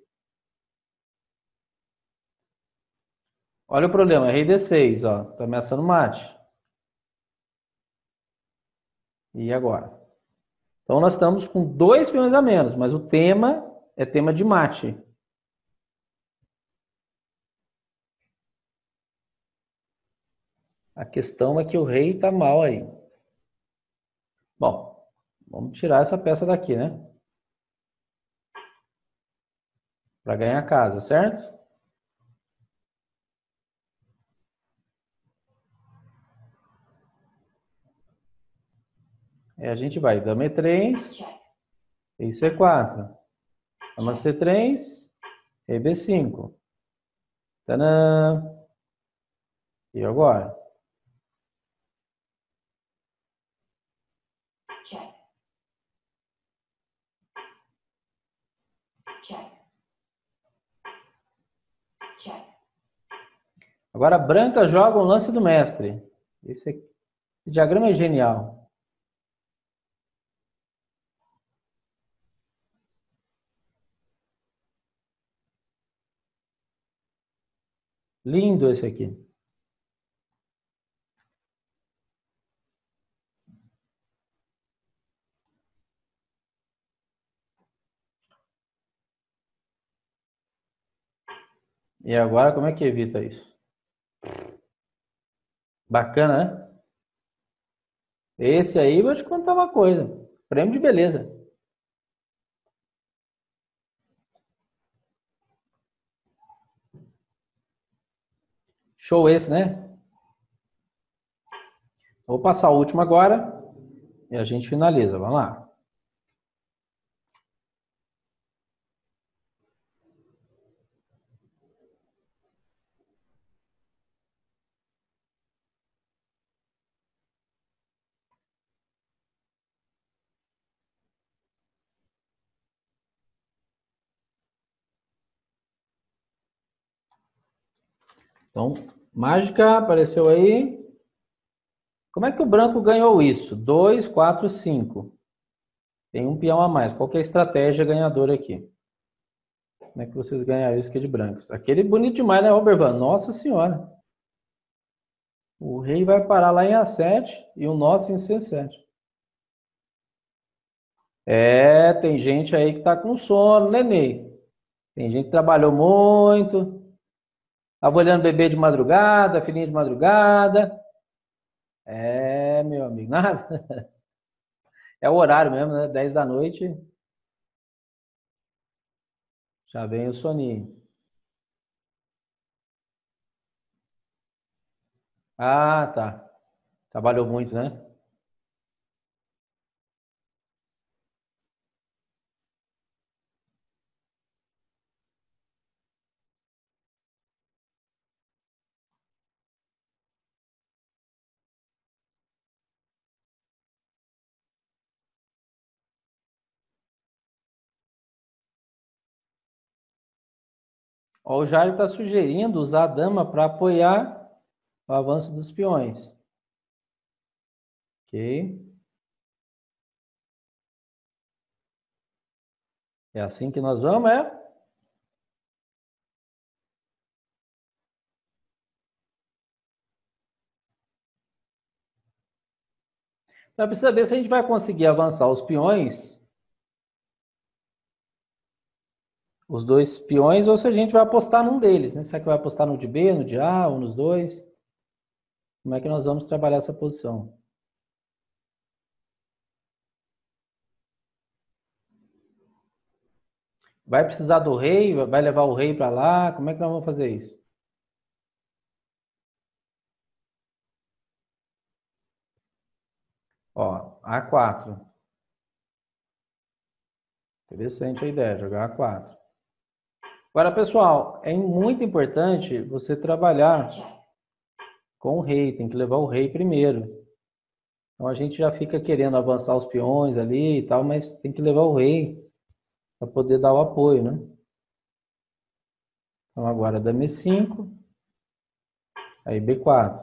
Speaker 1: Olha o problema, rei D seis, ó. Tá ameaçando mate. E agora? Então nós estamos com dois peões a menos, mas o tema é tema de mate. A questão é que o rei está mal aí. Bom, vamos tirar essa peça daqui, né? Para ganhar a casa, certo? Aí a gente vai, dama E três,
Speaker 2: check,
Speaker 1: rei C quatro, dama C três, rei B cinco. Tadã! E agora?
Speaker 2: check, check, check,
Speaker 1: Agora a branca joga um lance do mestre. Esse, aqui, esse diagrama é genial. Lindo esse aqui. E agora como é que evita isso? Bacana, né? Esse aí, vou te contar uma coisa. Prêmio de beleza. Show esse, né? Vou passar o último agora e a gente finaliza. Vamos lá. Então, mágica apareceu aí. Como é que o branco ganhou isso? dois, quatro, cinco. Tem um peão a mais. Qual que é a estratégia ganhadora aqui? Como é que vocês ganharam isso aqui de brancos? Aquele bonito demais, né, Robervan? Nossa Senhora. O rei vai parar lá em A sete e o nosso em C sete. É, tem gente aí que tá com sono, né, Ney? Tem gente que trabalhou muito. Tava olhando bebê de madrugada, filhinha de madrugada. É, meu amigo, nada. É o horário mesmo, né? dez da noite, já vem o soninho. Ah, tá. Trabalhou muito, né? Ó, o Jairo está sugerindo usar a dama para apoiar o avanço dos peões. Ok. É assim que nós vamos, é? Então, precisa saber se a gente vai conseguir avançar os peões, os dois peões, ou se a gente vai apostar num deles, né? Será que vai apostar no de B, no de A, ou nos dois? Como é que nós vamos trabalhar essa posição? Vai precisar do rei? Vai levar o rei para lá? Como é que nós vamos fazer isso? Ó, A quatro. Interessante a ideia, jogar A quatro. Agora, pessoal, é muito importante você trabalhar com o rei, tem que levar o rei primeiro. Então a gente já fica querendo avançar os peões ali e tal, mas tem que levar o rei para poder dar o apoio, né? Então agora dama E cinco, aí B quatro.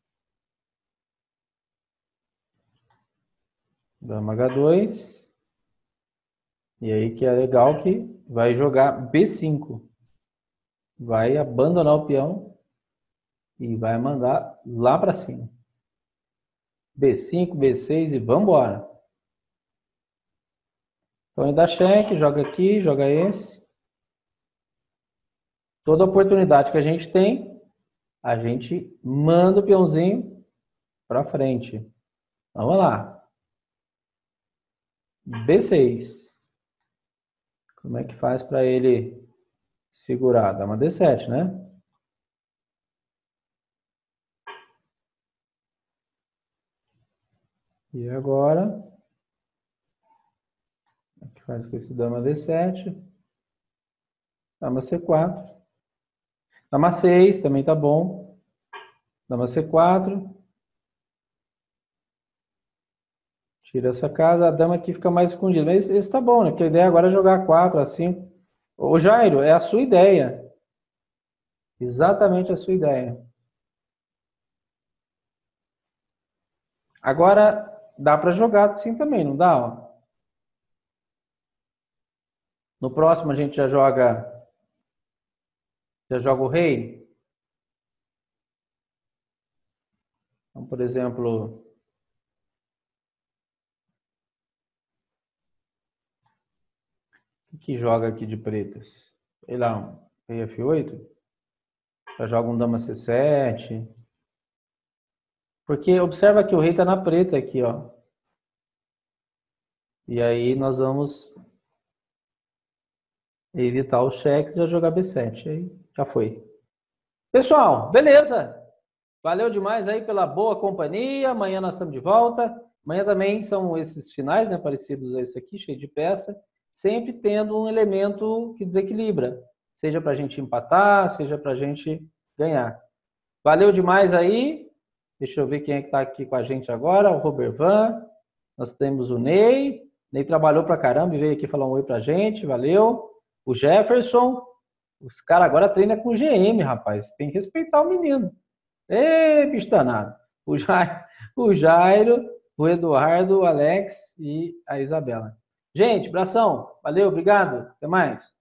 Speaker 1: Dama H dois. E aí que é legal que vai jogar B cinco. Vai abandonar o peão e vai mandar lá para cima. B cinco, B seis e vamos embora. Então ele dá cheque, joga aqui, joga esse. Toda oportunidade que a gente tem, a gente manda o peãozinho para frente. Vamos lá. B seis. Como é que faz para ele segurar? Dama D sete, né? E agora, o que faz com esse dama D sete? Dama C quatro. Dama seis também tá bom. Dama C quatro. Tira essa casa, a dama aqui fica mais escondida. Mas esse tá bom, né? Porque a ideia agora é jogar quatro, a cinco. Ô Jairo, é a sua ideia. Exatamente a sua ideia. Agora, dá para jogar assim também, não dá? Ó? No próximo a gente já joga já joga o rei. Então, por exemplo, o que joga aqui de pretas? Sei lá, um rei F oito. Já joga um dama C sete. Porque observa que o rei está na preta aqui, ó. E aí nós vamos evitar os cheques e já jogar B sete. Aí já foi. Pessoal, beleza. Valeu demais aí pela boa companhia. Amanhã nós estamos de volta. Amanhã também são esses finais, né, parecidos a esse aqui, cheio de peça, sempre tendo um elemento que desequilibra, seja para a gente empatar, seja para a gente ganhar. Valeu demais aí. Deixa eu ver quem é que está aqui com a gente agora. O Robervan. Nós temos o Ney. Ney trabalhou pra caramba e veio aqui falar um oi pra gente. Valeu. O Jefferson. Os caras agora treinam com G M, rapaz. Tem que respeitar o menino. Ê, bicho danado. O Jairo, o Jairo, o Eduardo, o Alex e a Isabela. Gente, abração. Valeu, obrigado. Até mais.